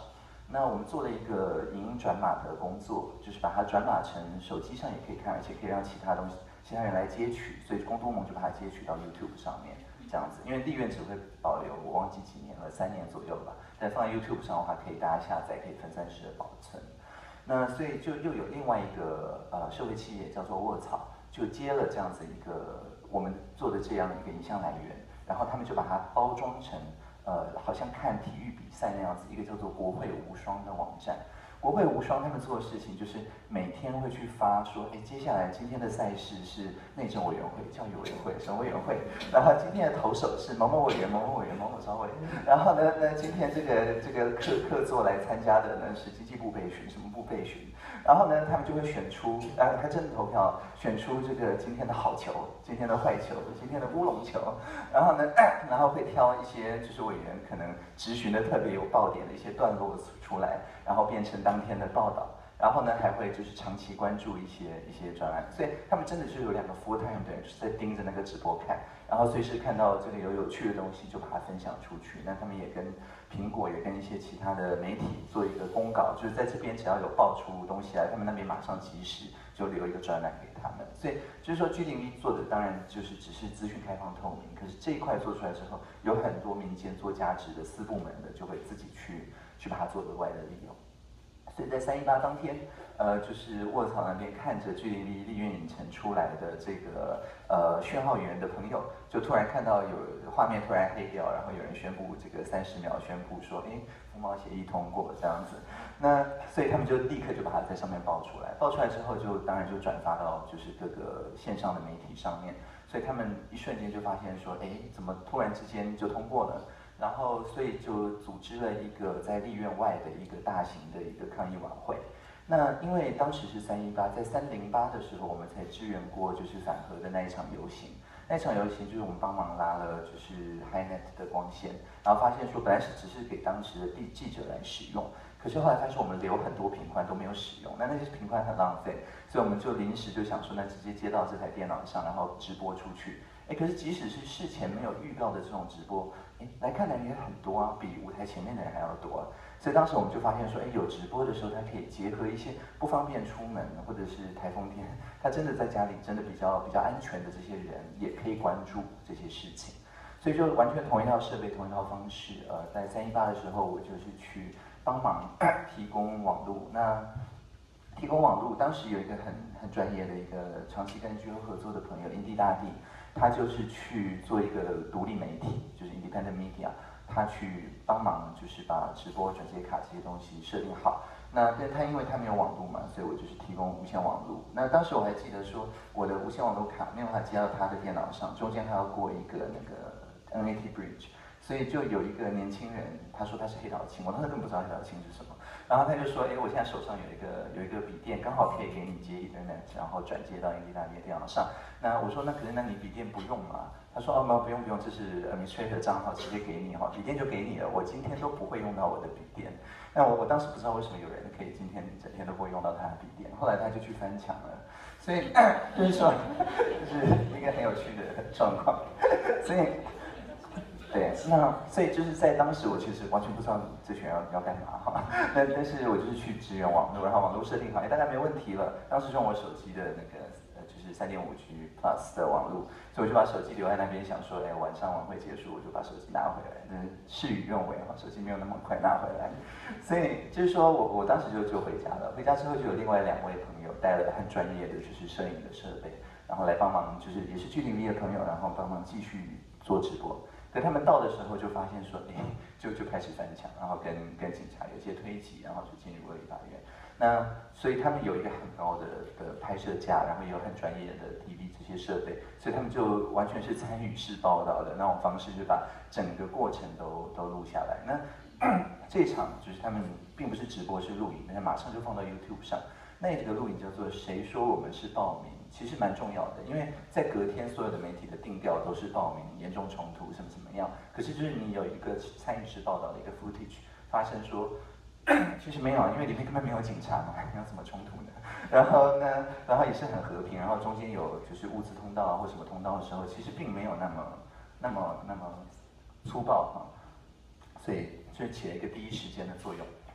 那我们做了一个影音转码的工作，就是把它转码成手机上也可以看，而且可以让其他人来接取，所以公都盟就把它接取到 YouTube 上面，这样子。因为立院只会保留，我忘记几年了，3年左右吧。但放在 YouTube 上的话，可以大家下载，可以分散式的保存。那所以就又有另外一个社会企业叫做卧草，就接了这样子一个我们做的这样一个影像来源，然后他们就把它包装成好像看体育比赛那样子，一个叫做国会无双的网站。国会无双他们做的事情就是每天会去发说，接下来今天的赛事是内政委员会、教育委员会、省委员会，然后今天的投手是某某委员、某某委员、某某招委，然后呢，今天这个客座来参加的呢是经济部备询、什么部备询，然后呢，他们就会选出，还真的投票选出这个今天的好球、今天的坏球、今天的乌龙球，然后呢，然后会挑一些就是委员可能质询的特别有爆点的一些段落出来，然后变成当天的报道，然后呢还会就是长期关注一些专案，所以他们真的是有2个 full time 的人就是在盯着那个直播看，然后随时看到这个有趣的东西就把它分享出去。那他们也跟苹果也跟一些其他的媒体做一个公告，就是在这边只要有爆出东西来，他们那边马上及时就留一个专栏给他们。所以就是说 G01做的当然就是只是资讯开放透明，可是这一块做出来之后，有很多民间做价值的私部门的就会自己去把它做额外的利用。所以在318当天，就是卧草那边看着G01立院影城出来的这个讯号员的朋友，就突然看到有画面突然黑掉，然后有人宣布这个30秒宣布说，服贸协议通过这样子。那所以他们就立刻就把它在上面爆出来，爆出来之后就当然就转发到就是各个线上的媒体上面，所以他们一瞬间就发现说，怎么突然之间就通过了？然后，所以就组织了一个在立院外的一个大型的一个抗议晚会。那因为当时是318，在308的时候，我们才支援过就是反核的那一场游行。那场游行就是我们帮忙拉了就是 HiNet 的光纤，然后发现说本来只是给当时的记者来使用，可是后来发现我们留很多频宽都没有使用，那些频宽很浪费，所以我们就临时就想说，那直接接到这台电脑上，然后直播出去。可是即使是事前没有预告的这种直播，来看的人也很多啊，比舞台前面的人还要多啊。所以当时我们就发现说，有直播的时候，它可以结合一些不方便出门或者是台风天，他真的在家里真的比较安全的这些人，也可以关注这些事情。所以就完全同一套设备、同一套方式。在318的时候，我就是去帮忙提供网路。那提供网路，当时有一个很专业的一个长期跟 NGO 合作的朋友，英地大地。他就是去做一个独立媒体，就是 independent media， 他去帮忙，就是把直播、转接卡这些东西设定好。那但他因为他没有网路嘛，所以我就是提供无线网路。那当时我还记得说，我的无线网路卡没有办法接到他的电脑上，中间还要过一个那个 NAT bridge， 所以就有一个年轻人，他说他是黑岛青，我当时根本不知道黑岛青是什么。然后他就说，我现在手上有一个笔电，刚好可以给你接 Ethernet， 然后转接到英地大地的电脑上。那我说，可是那你笔电不用吗？他说，不用，这是 administrator 账号直接给你哈，笔电就给你了。我今天都不会用到我的笔电。那我当时不知道为什么有人可以今天整天都不会用到他的笔电，后来他就去翻墙了。所以就是说，就是一个很有趣的状况。所以。对，那所以就是在当时，我其实完全不知道这群人要干嘛哈，但是我就是去支援网络，然后网络设定好，大概没问题了。当时用我手机的那个就是3.5G Plus 的网络，所以我就把手机留在那边，想说，晚上晚会结束，我就把手机拿回来。事与愿违哈，手机没有那么快拿回来，所以就是说我当时就回家了。回家之后就有另外2位朋友带了很专业的就是摄影的设备，然后来帮忙，就是也是G01的朋友，然后帮忙继续做直播。可他们到的时候就发现说，就开始翻墙，然后跟警察有一些推挤，然后就进入了立法院。那所以他们有一个很高的拍摄架，然后也有很专业的 TV 这些设备，所以他们就完全是参与式报道的那种方式，就把整个过程都录下来。那这场就是他们并不是直播，是录影，但是马上就放到 YouTube 上。那个录影叫做“谁说我们是暴民”，其实蛮重要的，因为在隔天所有的媒体的定调都是暴民、严重冲突什么怎么样，可是就是你有一个参与式报道的一个 footage 发生说，其实没有，因为里面根本没有警察嘛，你要怎么冲突呢？然后呢，然后也是很和平，然后中间有就是物资通道啊或什么通道的时候，其实并没有那么粗暴哈，所以就起了一个第一时间的作用。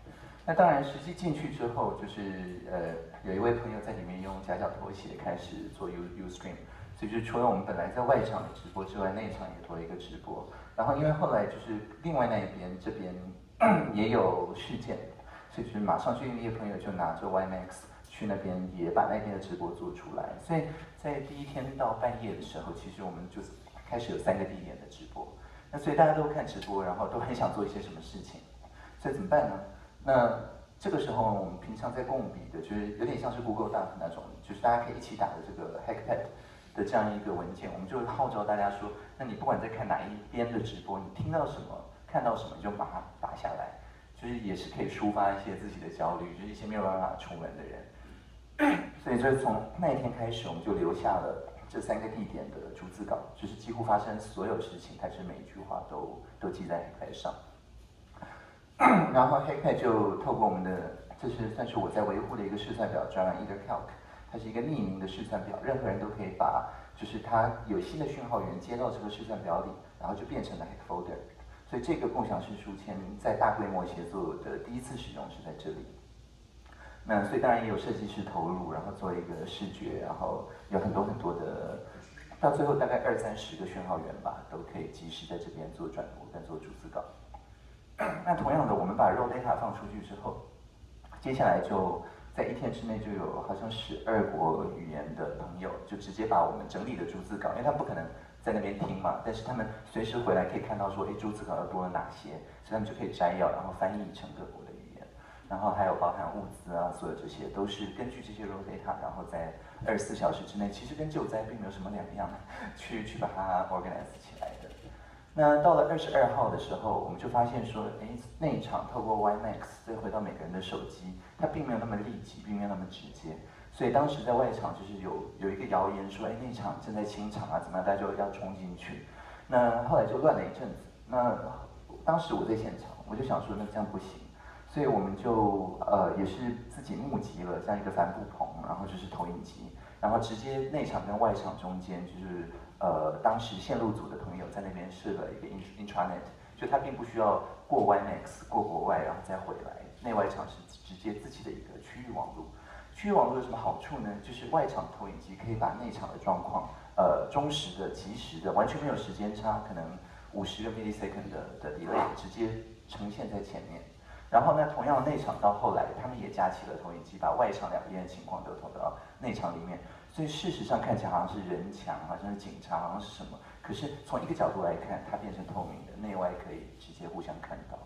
那当然，实际进去之后，就是有一位朋友在里面用夹脚拖鞋开始做 Ustream， 所以就除了我们本来在外场的直播之外，内场也多了一个直播。然后因为后来就是另外那一边这边也有事件，所以就是马上去那些朋友就拿着 YMAX 去那边也把那边的直播做出来。所以在第一天到半夜的时候，其实我们就开始有3个地点的直播。那所以大家都看直播，然后都很想做一些什么事情，所以怎么办呢？那这个时候，我们平常在共笔的，就是有点像是 Google Doc 那种，就是大家可以一起打的这个 Hackpad 的这样一个文件，我们就号召大家说，那你不管在看哪一边的直播，你听到什么、看到什么，你就把它打下来，就是也是可以抒发一些自己的焦虑，就是一些没有办法出门的人。所以就是从那一天开始，我们就留下了这3个地点的逐字稿，就是几乎发生所有事情，它是每一句话都记在 Hackpad 上。然后 Hackpad 就透过我们的，这是算是我在维护的一个试算表专案 EtherCalc， 它是一个匿名的试算表，任何人都可以把就是它有新的讯号源接到这个试算表里，然后就变成了 Hack Folder。所以这个共享式书签在大规模协作的第一次使用是在这里。那所以当然也有设计师投入，然后做一个视觉，然后有很多的，到最后大概20-30个讯号源吧，都可以及时在这边做转播跟做逐字稿。那同样的，我们把 raw data 放出去之后，接下来就在1天之内就有好像12国语言的朋友就直接把我们整理的逐字稿，因为他们不可能在那边听嘛，但是他们随时回来可以看到说，逐字稿要多了哪些，所以他们就可以摘要，然后翻译成各国的语言，然后还有包含物资啊，所有这些都是根据这些 raw data，然后在24小时之内，其实跟救灾并没有什么两样，去把它 organize 起来的。那到了22号的时候，我们就发现说，那一场透过 YMAX 再回到每个人的手机，它并没有那么立即，并没有那么直接。所以当时在外场就是有一个谣言说，那场正在清场啊，怎么样，大家就要冲进去。那后来就乱了一阵子。那当时我在现场，我就想说，那这样不行，所以我们就也是自己募集了这样一个帆布棚，然后就是投影机，然后直接内场跟外场中间就是当时线路组的朋友在那边设了一个 intranet， 就他并不需要过 YMAX 过国外然后再回来，内外场是直接自己的一个区域网络。区域网络有什么好处呢？就是外场投影机可以把内场的状况，忠实的、及时的，完全没有时间差，可能50个 millisecond 的 delay 直接呈现在前面。然后呢，同样内场到后来，他们也加起了投影机，把外场两边的情况都投到内场里面。所以事实上看起来好像是人墙，好像是警察，好像是什么。可是从一个角度来看，它变成透明的，内外可以直接互相看到。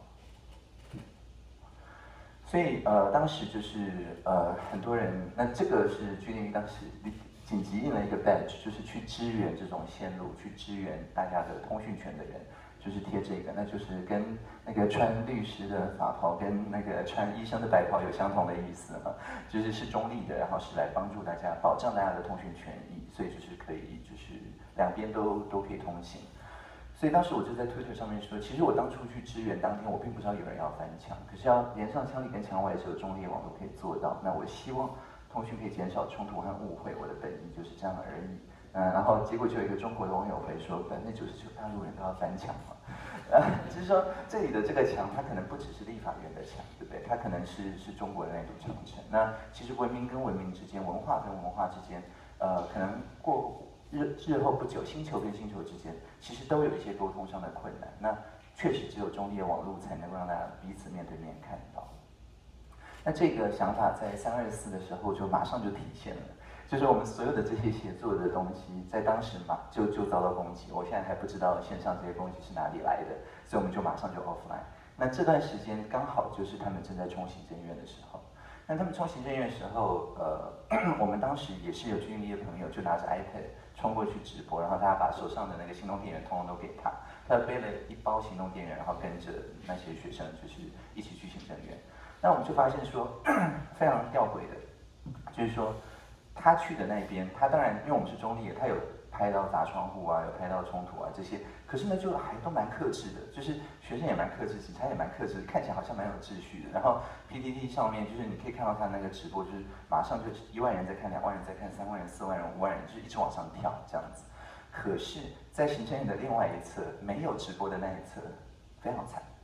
所以当时就是很多人，那这个是居联当时紧急印了一个 badge， 就是去支援这种线路，去支援大家的通讯权的人，就是贴这个，那就是跟那个穿律师的法袍跟那个穿医生的白袍有相同的意思嘛，就是中立的，然后是来帮助大家保障大家的通讯权益，所以就是可以就是两边都可以通行。所以当时我就在推特上面说，其实我当初去支援当天，我并不知道有人要翻墙，可是要连上墙里跟墙外是有中立网络可以做到。那我希望通讯可以减少冲突和误会，我的本意就是这样而已。然后结果就有一个中国的网友回说，99%大陆人都要翻墙嘛。就是说这里的这个墙，它可能不只是立法院的墙，对不对？它可能是中国的那堵长城。那其实文明跟文明之间，文化跟文化之间，可能日后不久，星球跟星球之间，其实都有一些沟通上的困难。那确实只有中立的网络才能让大家彼此面对面看到。那这个想法在324的时候就马上就体现了，就是我们所有的这些协作的东西，在当时就遭到攻击。我现在还不知道线上这些攻击是哪里来的，所以我们就马上就 offline。那这段时间刚好就是他们正在冲行政院的时候。那他们冲行政院的时候，我们当时也是有军医的朋友，就拿着 iPad 冲过去直播，然后大家把手上的那个行动电源通通都给他，他背了一包行动电源，然后跟着那些学生就是一起去行政院。那我们就发现说，非常吊诡的，就是说他去的那边，他当然因为我们是中立的，他有拍到砸窗户啊，有拍到冲突啊这些，可是呢就还都蛮克制的，就是学生也蛮克制，警察也蛮克制，看起来好像蛮有秩序的。然后 PTT 上面就是你可以看到他那个直播，就是马上就1万人在看，2万人在看，3万人、4万人、5万人，就是一直往上跳这样子。可是，在行政院的另外一侧，没有直播的那一侧，非常惨。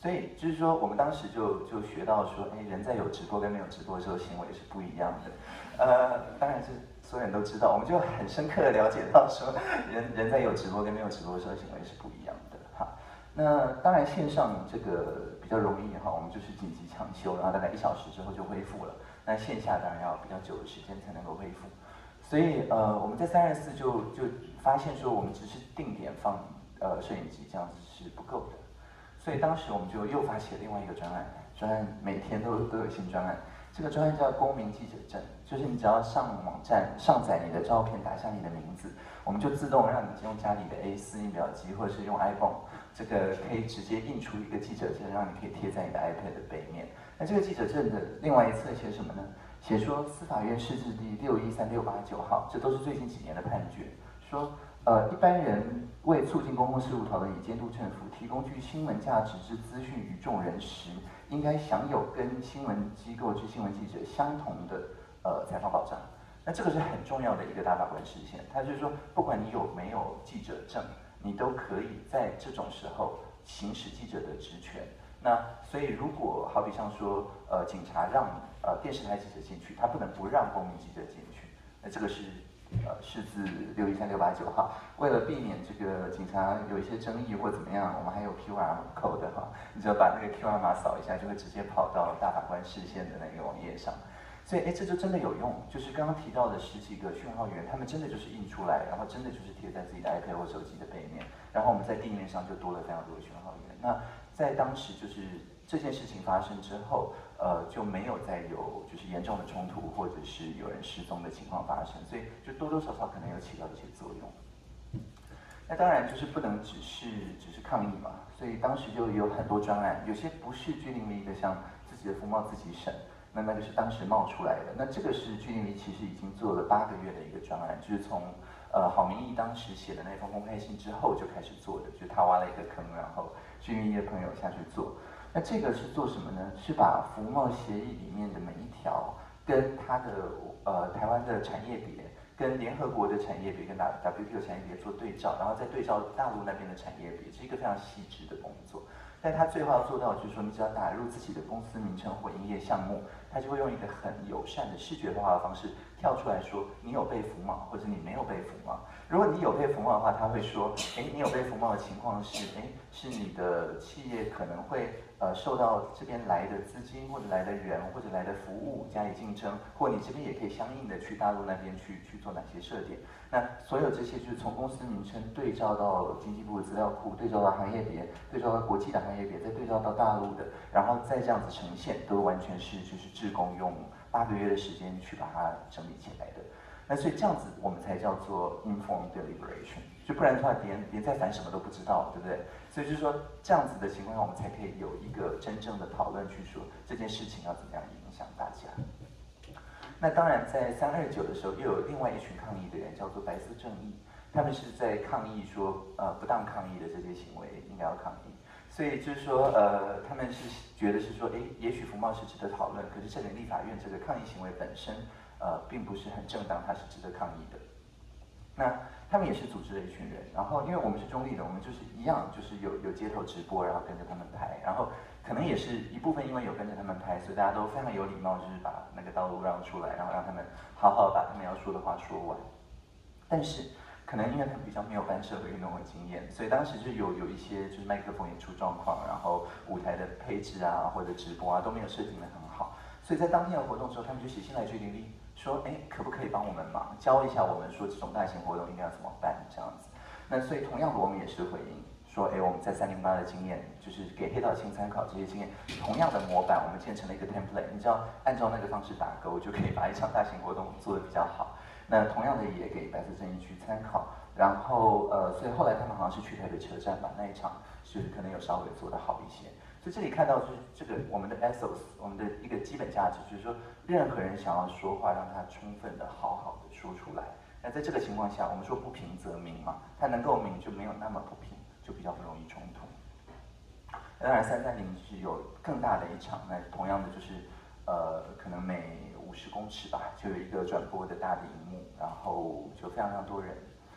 所以就是说，我们当时就学到说，哎，人在有直播跟没有直播的时候，行为是不一样的。当然是所有人都知道，我们就很深刻的了解到说，人在有直播跟没有直播的时候，行为是不一样的哈。那当然线上这个比较容易哈，我们就是紧急抢修，然后大概1小时之后就恢复了。那线下当然要比较久的时间才能够恢复。所以我们在324就发现说，我们只是定点放摄影机这样子是不够的。所以当时我们就又发起了另外一个专案，每天都有新专案。这个专案叫公民记者证，就是你只要上网站上载你的照片，打下你的名字，我们就自动让你用家里的 A4 印表机或者是用 iPhone， 这个可以直接印出一个记者证，让你可以贴在你的 iPad 的背面。那这个记者证的另外一侧写什么呢？写说司法院释字第613689号，这都是最近几年的判决，说一般人为促进公共事务讨论以监督政府，提供具新闻价值之资讯于众人时，应该享有跟新闻机构之新闻记者相同的采访保障。那这个是很重要的一个大法官释宪，他就是说，不管你有没有记者证，你都可以在这种时候行使记者的职权。那所以如果好比像说，警察让电视台记者进去，他不能不让公民记者进去。那这个是释字613689号。为了避免这个警察有一些争议或怎么样，我们还有 QR code 的哈，你只要把那个 QR 码扫一下，就会直接跑到大法官释宪的那个网页上。所以这就真的有用，就是刚刚提到的10几个讯号源，他们真的就是印出来，然后真的就是贴在自己的 iPad 或手机的背面，然后我们在地面上就多了非常多的讯号源。那在当时就是这件事情发生之后，就没有再有就是严重的冲突或者是有人失踪的情况发生，所以就多多少少可能有起到一些作用。那当然就是不能只是抗议嘛，所以当时就有很多专案，有些不是据理力的，像自己的服贸自己审，那个是当时冒出来的。那这个是据理力其实已经做了8个月的一个专案，就是从郝明义当时写的那封公开信之后就开始做的，就是他挖了一个坑，然后据理力的朋友下去做。那这个是做什么呢？是把服贸协议里面的每一条跟它的台湾的产业别，跟联合国的产业别，跟 WTO 产业别做对照，然后再对照大陆那边的产业别，是一个非常细致的工作。但他最后要做到就是说，你只要打入自己的公司名称或营业项目，他就会用一个很友善的视觉化的方式跳出来说，你有被服贸，或者你没有被服贸。如果你有被服贸的话，他会说，你有被服贸的情况是，是你的企业可能会受到这边来的资金或者来的人或者来的服务加以竞争，或你这边也可以相应的去大陆那边去做哪些设点。那所有这些就是从公司名称对照到经济部的资料库，对照到行业别，对照到国际的行业别，再对照到大陆的，然后再这样子呈现，都完全是就是志工用8个月的时间去把它整理起来的。那所以这样子我们才叫做 informed deliberation， 就不然的话连在反什么都不知道，对不对？所以就是说这样子的情况下，我们才可以有一个真正的讨论去说这件事情要怎么样影响大家。那当然，在329的时候，又有另外一群抗议的人，叫做白色正义，他们是在抗议说，不当抗议的这些行为应该要抗议。所以就是说，他们是觉得是说，也许服贸是值得讨论，可是这里立法院这个抗议行为本身，并不是很正当，它是值得抗议的。那他们也是组织了一群人，然后因为我们是中立的，我们就是一样，就是有街头直播，然后跟着他们拍，然后可能也是一部分因为有跟着他们拍，所以大家都非常有礼貌，就是把那个道路让出来，然后让他们好好把他们要说的话说完。但是可能因为他们比较没有办社会运动的经验，所以当时就有一些就是麦克风也出状况，然后舞台的配置啊或者直播啊都没有设定得很好，所以在当天的活动的时候，他们就写信来据理力说，可不可以帮我们忙，教一下我们说这种大型活动应该要怎么办这样子。那所以同样的我们也是回应说，我们在308的经验就是给黑岛青参考这些经验，同样的模板我们建成了一个 template， 你知道按照那个方式打勾就可以把一场大型活动做得比较好。那同样的也给白色正义去参考，然后所以后来他们好像是去台北车站吧，那一场就是可能有稍微做得好一些。所以这里看到就是这个我们的 ethos， 我们的一个基本价值，就是说任何人想要说话，让他充分的好好的说出来。那在这个情况下，我们说不平则鸣嘛，他能够鸣就没有那么不平，就比较不容易冲突。当然330是有更大的一场，那同样的就是可能每50公尺吧，就有一个转播的大的荧幕，然后就非常非常多人。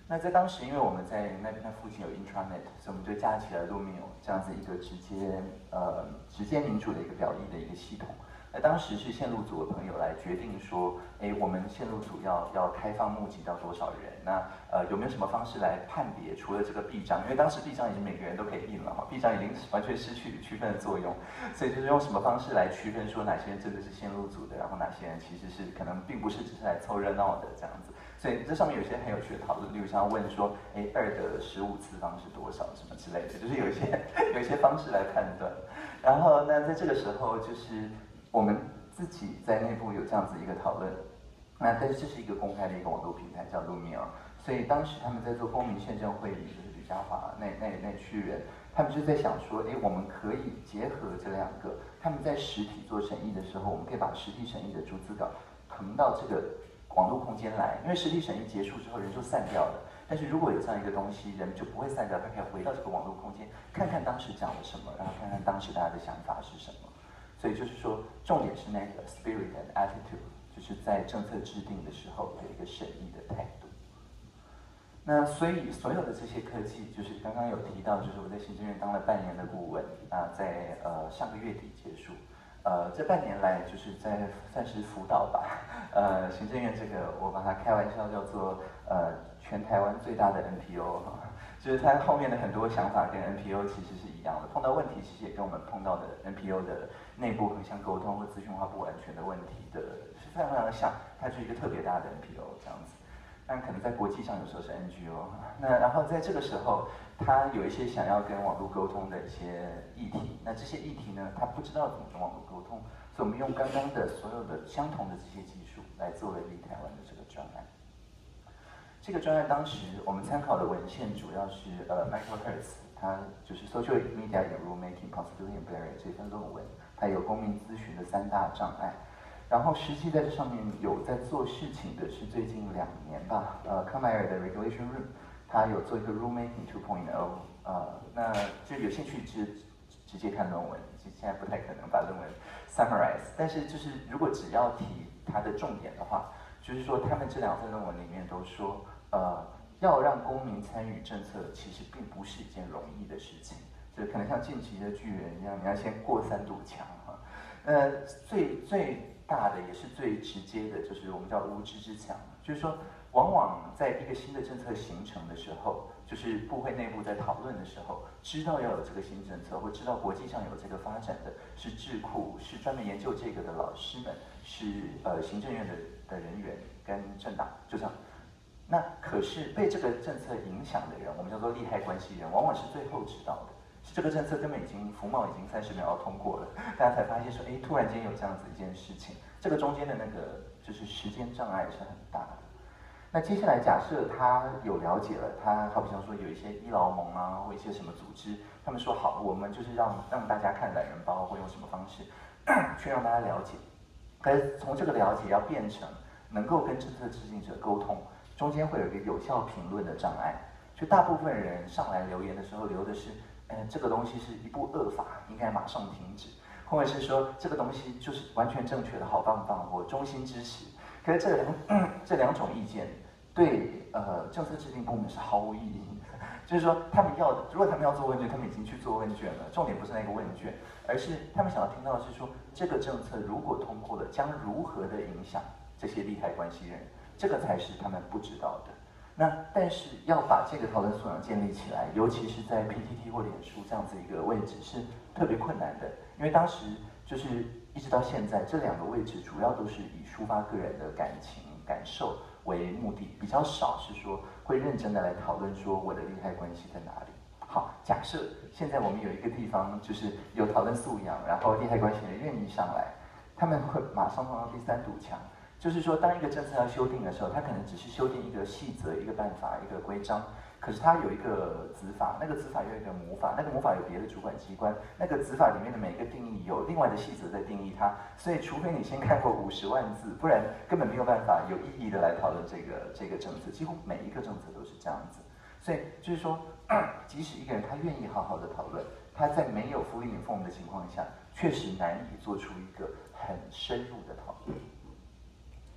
那在当时，因为我们在那附近有 intranet， 所以我们就架起了 Lumio 这样子一个直接民主的一个表意的一个系统。那当时是线路组的朋友来决定说，我们线路组要开放募集到多少人？那有没有什么方式来判别？除了这个臂章，因为当时臂章已经每个人都可以印了哈，臂章已经完全失去区分的作用，所以就是用什么方式来区分说哪些人真的是线路组的，然后哪些人其实是可能并不是只是来凑热闹的这样子。所以这上面有些很有趣的讨论，例如像问说，2的15次方是多少什么之类的，就是有一些方式来判断。然后那在这个时候，就是我们自己在内部有这样子一个讨论。那但是这是一个公开的一个网络平台叫 Lumio， 所以当时他们在做公民宪政会议，就是吕家华那区人，他们就在想说，我们可以结合这两个，他们在实体做审议的时候，我们可以把实体审议的逐字稿腾到这个网络空间来，因为实体审议结束之后人就散掉了，但是如果有这样一个东西，人就不会散掉，他可以回到这个网络空间，看看当时讲了什么，然后看看当时大家的想法是什么。所以就是说，重点是那个 spirit and attitude， 就是在政策制定的时候的一个审议的态度。那所以所有的这些科技，就是刚刚有提到，就是我在行政院当了半年的顾问啊，在上个月底结束。这半年来就是在算是辅导吧，行政院这个我把它开玩笑叫做全台湾最大的 NPO， 就是它后面的很多想法跟 NPO 其实是一样的，碰到问题其实也跟我们碰到的 NPO 的内部横向沟通或资讯化不完全的问题的是非常非常像，它是一个特别大的 NPO 这样子。但可能在国际上有时候是 NGO， 那然后在这个时候，他有一些想要跟网络沟通的一些议题，那这些议题呢，他不知道怎么跟网络沟通，所以我们用刚刚的所有的相同的这些技术来做了立台湾的这个专案。这个专案当时我们参考的文献主要是Michael Hertz， 他就是 Social Media in Rulemaking Possibility and Barrier 这份论文，他有公民咨询的3大障碍。然后实际在这上面有在做事情的是最近2年吧，康迈尔的 Regulation Room， 他有做一个 Rulemaking 2.0，那就有兴趣直接看论文，现在不太可能把论文 summarize， 但是就是如果只要提它的重点的话，就是说他们这2份论文里面都说，要让公民参与政策其实并不是一件容易的事情，就可能像晋级的巨人一样，你要先过3堵墙哈。最大的也是最直接的，就是我们叫无知之墙，就是说，往往在一个新的政策形成的时候，就是部会内部在讨论的时候，知道要有这个新政策，或知道国际上有这个发展的，是智库，是专门研究这个的老师们，是行政院的人员跟政党，就这样。那可是被这个政策影响的人，我们叫做利害关系人，往往是最后知道的。这个政策根本已经服贸已经30秒要通过了，大家才发现说，突然间有这样子一件事情，这个中间的那个就是时间障碍是很大的。那接下来假设他有了解了，他好比像说有一些医劳盟啊，或一些什么组织，他们说好，我们就是让大家看懒人包，或用什么方式去让大家了解。可是从这个了解要变成能够跟政策制定者沟通，中间会有一个有效评论的障碍。就大部分人上来留言的时候留的是，这个东西是一部恶法，应该马上停止，或者是说这个东西就是完全正确的，好棒棒，我衷心支持。可是这两种意见对政策制定部门是毫无意义的。就是说，如果他们要做问卷，他们已经去做问卷了。重点不是那个问卷，而是他们想要听到的是说，这个政策如果通过了，将如何的影响这些利害关系人，这个才是他们不知道的。那但是要把这个讨论素养建立起来，尤其是在 PTT 或脸书这样子一个位置是特别困难的，因为当时就是一直到现在，这2个位置主要都是以抒发个人的感情感受为目的，比较少是说会认真的来讨论说我的利害关系在哪里。好，假设现在我们有一个地方就是有讨论素养，然后利害关系人愿意上来，他们会马上碰到第3堵墙。就是说，当一个政策要修订的时候，它可能只是修订一个细则、一个办法、一个规章，可是它有一个子法，那个子法又有一个母法，那个母法有别的主管机关，那个子法里面的每一个定义有另外的细则在定义它，所以除非你先看过50万字，不然根本没有办法有意义的来讨论这个政策。几乎每一个政策都是这样子，所以就是说，即使一个人他愿意好好的讨论，他在没有fully informed的情况下，确实难以做出一个很深入的讨论。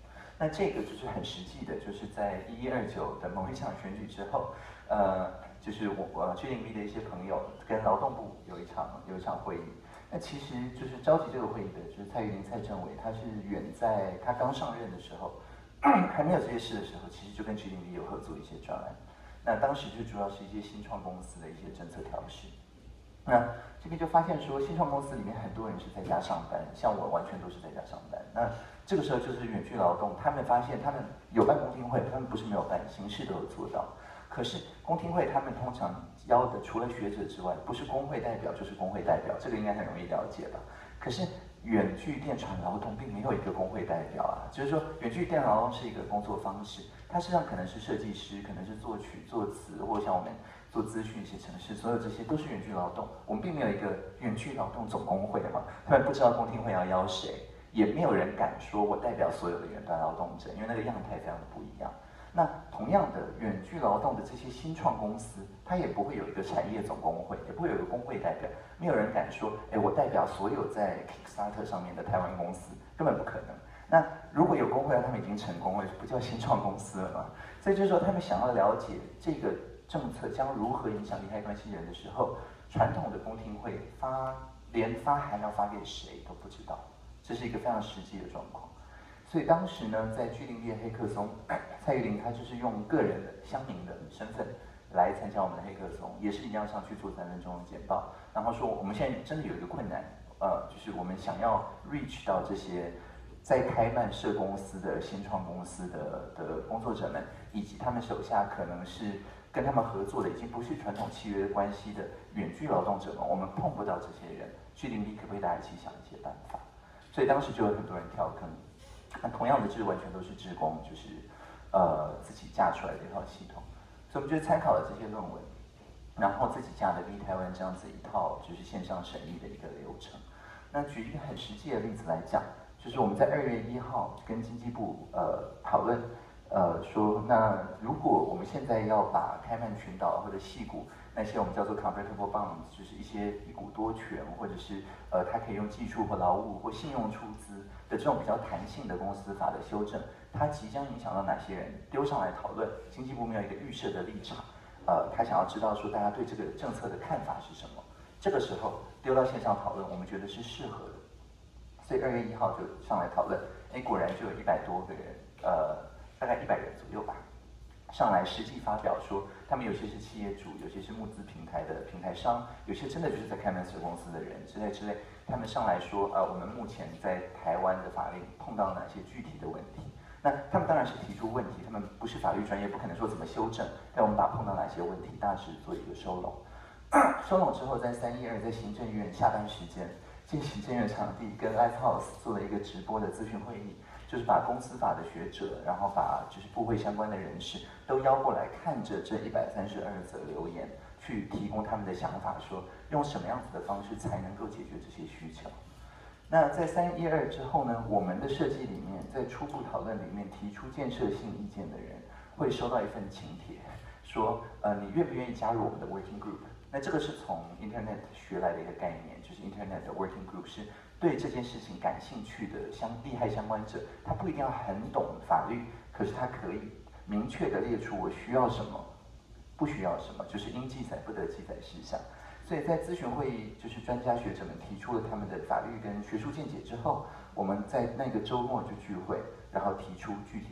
那这个就是很实际的，就是在1129的某一场选举之后，就是我去林立的一些朋友跟劳动部有一场会议。那其实就是召集这个会议的，就是蔡玉玲蔡政委，他是远在他刚上任的时候，还没有这些事的时候，其实就跟 GDP 有合作一些专案。那当时就主要是一些新创公司的一些政策调试。那这边就发现说，新创公司里面很多人是在家上班，像我完全都是在家上班。那这个时候就是远距劳动，他们发现他们有办公听会，他们不是没有办，形式都有做到。可是公听会他们通常邀的除了学者之外，不是工会代表就是工会代表，这个应该很容易了解吧？可是远距电传劳动并没有一个工会代表啊，就是说远距电传劳动是一个工作方式，它实际上可能是设计师，可能是作曲、作词，或者像我们做资讯、写程式，所有这些都是远距劳动。我们并没有一个远距劳动总工会嘛，他们不知道公听会要邀谁，也没有人敢说我代表所有的远端劳动者，因为那个样态非常的不一样。那同样的，远距劳动的这些新创公司，它也不会有一个产业总工会，也不会有一个工会代表，没有人敢说，我代表所有在 Kickstarter 上面的台湾公司，根本不可能。那如果有工会，他们已经成功了，不叫新创公司了嘛？所以就是说，他们想要了解这个政策将如何影响利害关系人的时候，传统的公听会连发函要发给谁都不知道，这是一个非常实际的状况。所以当时呢，在居林列黑客松，蔡玉玲她就是用个人的乡民的身份来参加我们的黑客松，也是一样上去做3分钟的简报，然后说我们现在真的有一个困难，就是我们想要 reach 到这些在开曼设公司的新创公司的工作者们，以及他们手下可能是跟他们合作的已经不是传统契约关系的远距劳动者们，我们碰不到这些人，居林里可不可以大家一起想一些办法？所以当时就有很多人跳坑。那同样的，就是完全都是志工，就是自己架出来的一套系统，所以我们就参考了这些论文，然后自己架的 V 台湾这样子一套就是线上审议的一个流程。那举一个很实际的例子来讲，就是我们在2月1号跟经济部讨论，说那如果我们现在要把开曼群岛或者矽谷那些我们叫做 convertible bonds， 就是一些一股多权，或者是它可以用技术或劳务或信用出资的这种比较弹性的公司法的修正，它即将影响到哪些人，丢上来讨论。经济部没有一个预设的立场，他想要知道说大家对这个政策的看法是什么。这个时候丢到线上讨论，我们觉得是适合的，所以2月1号就上来讨论。果然就有100多个人，大概100人左右吧。上来实际发表说，他们有些是企业主，有些是募资平台的平台商，有些真的就是在开曼设公司的人之类。他们上来说，我们目前在台湾的法令碰到哪些具体的问题？那他们当然是提出问题，他们不是法律专业，不可能说怎么修正。但我们把碰到哪些问题，大致做一个收拢。收拢之后，在312在行政院下班时间，进行政院场地跟 Live House 做了一个直播的咨询会议。就是把公司法的学者，然后把就是部会相关的人士都邀过来，看着这132则留言，去提供他们的想法，说用什么样子的方式才能够解决这些需求。那在312之后呢，我们的设计里面，在初步讨论里面提出建设性意见的人，会收到一份请帖，说你愿不愿意加入我们的 working group？ 那这个是从 Internet 学来的一个概念，就是 Internet 的 working group 是对这件事情感兴趣的利害相关者，他不一定要很懂法律，可是他可以明确的列出我需要什么，不需要什么，就是应记载不得记载事项。所以在咨询会议，就是专家学者们提出了他们的法律跟学术见解之后，我们在那个周末就聚会，然后提出具体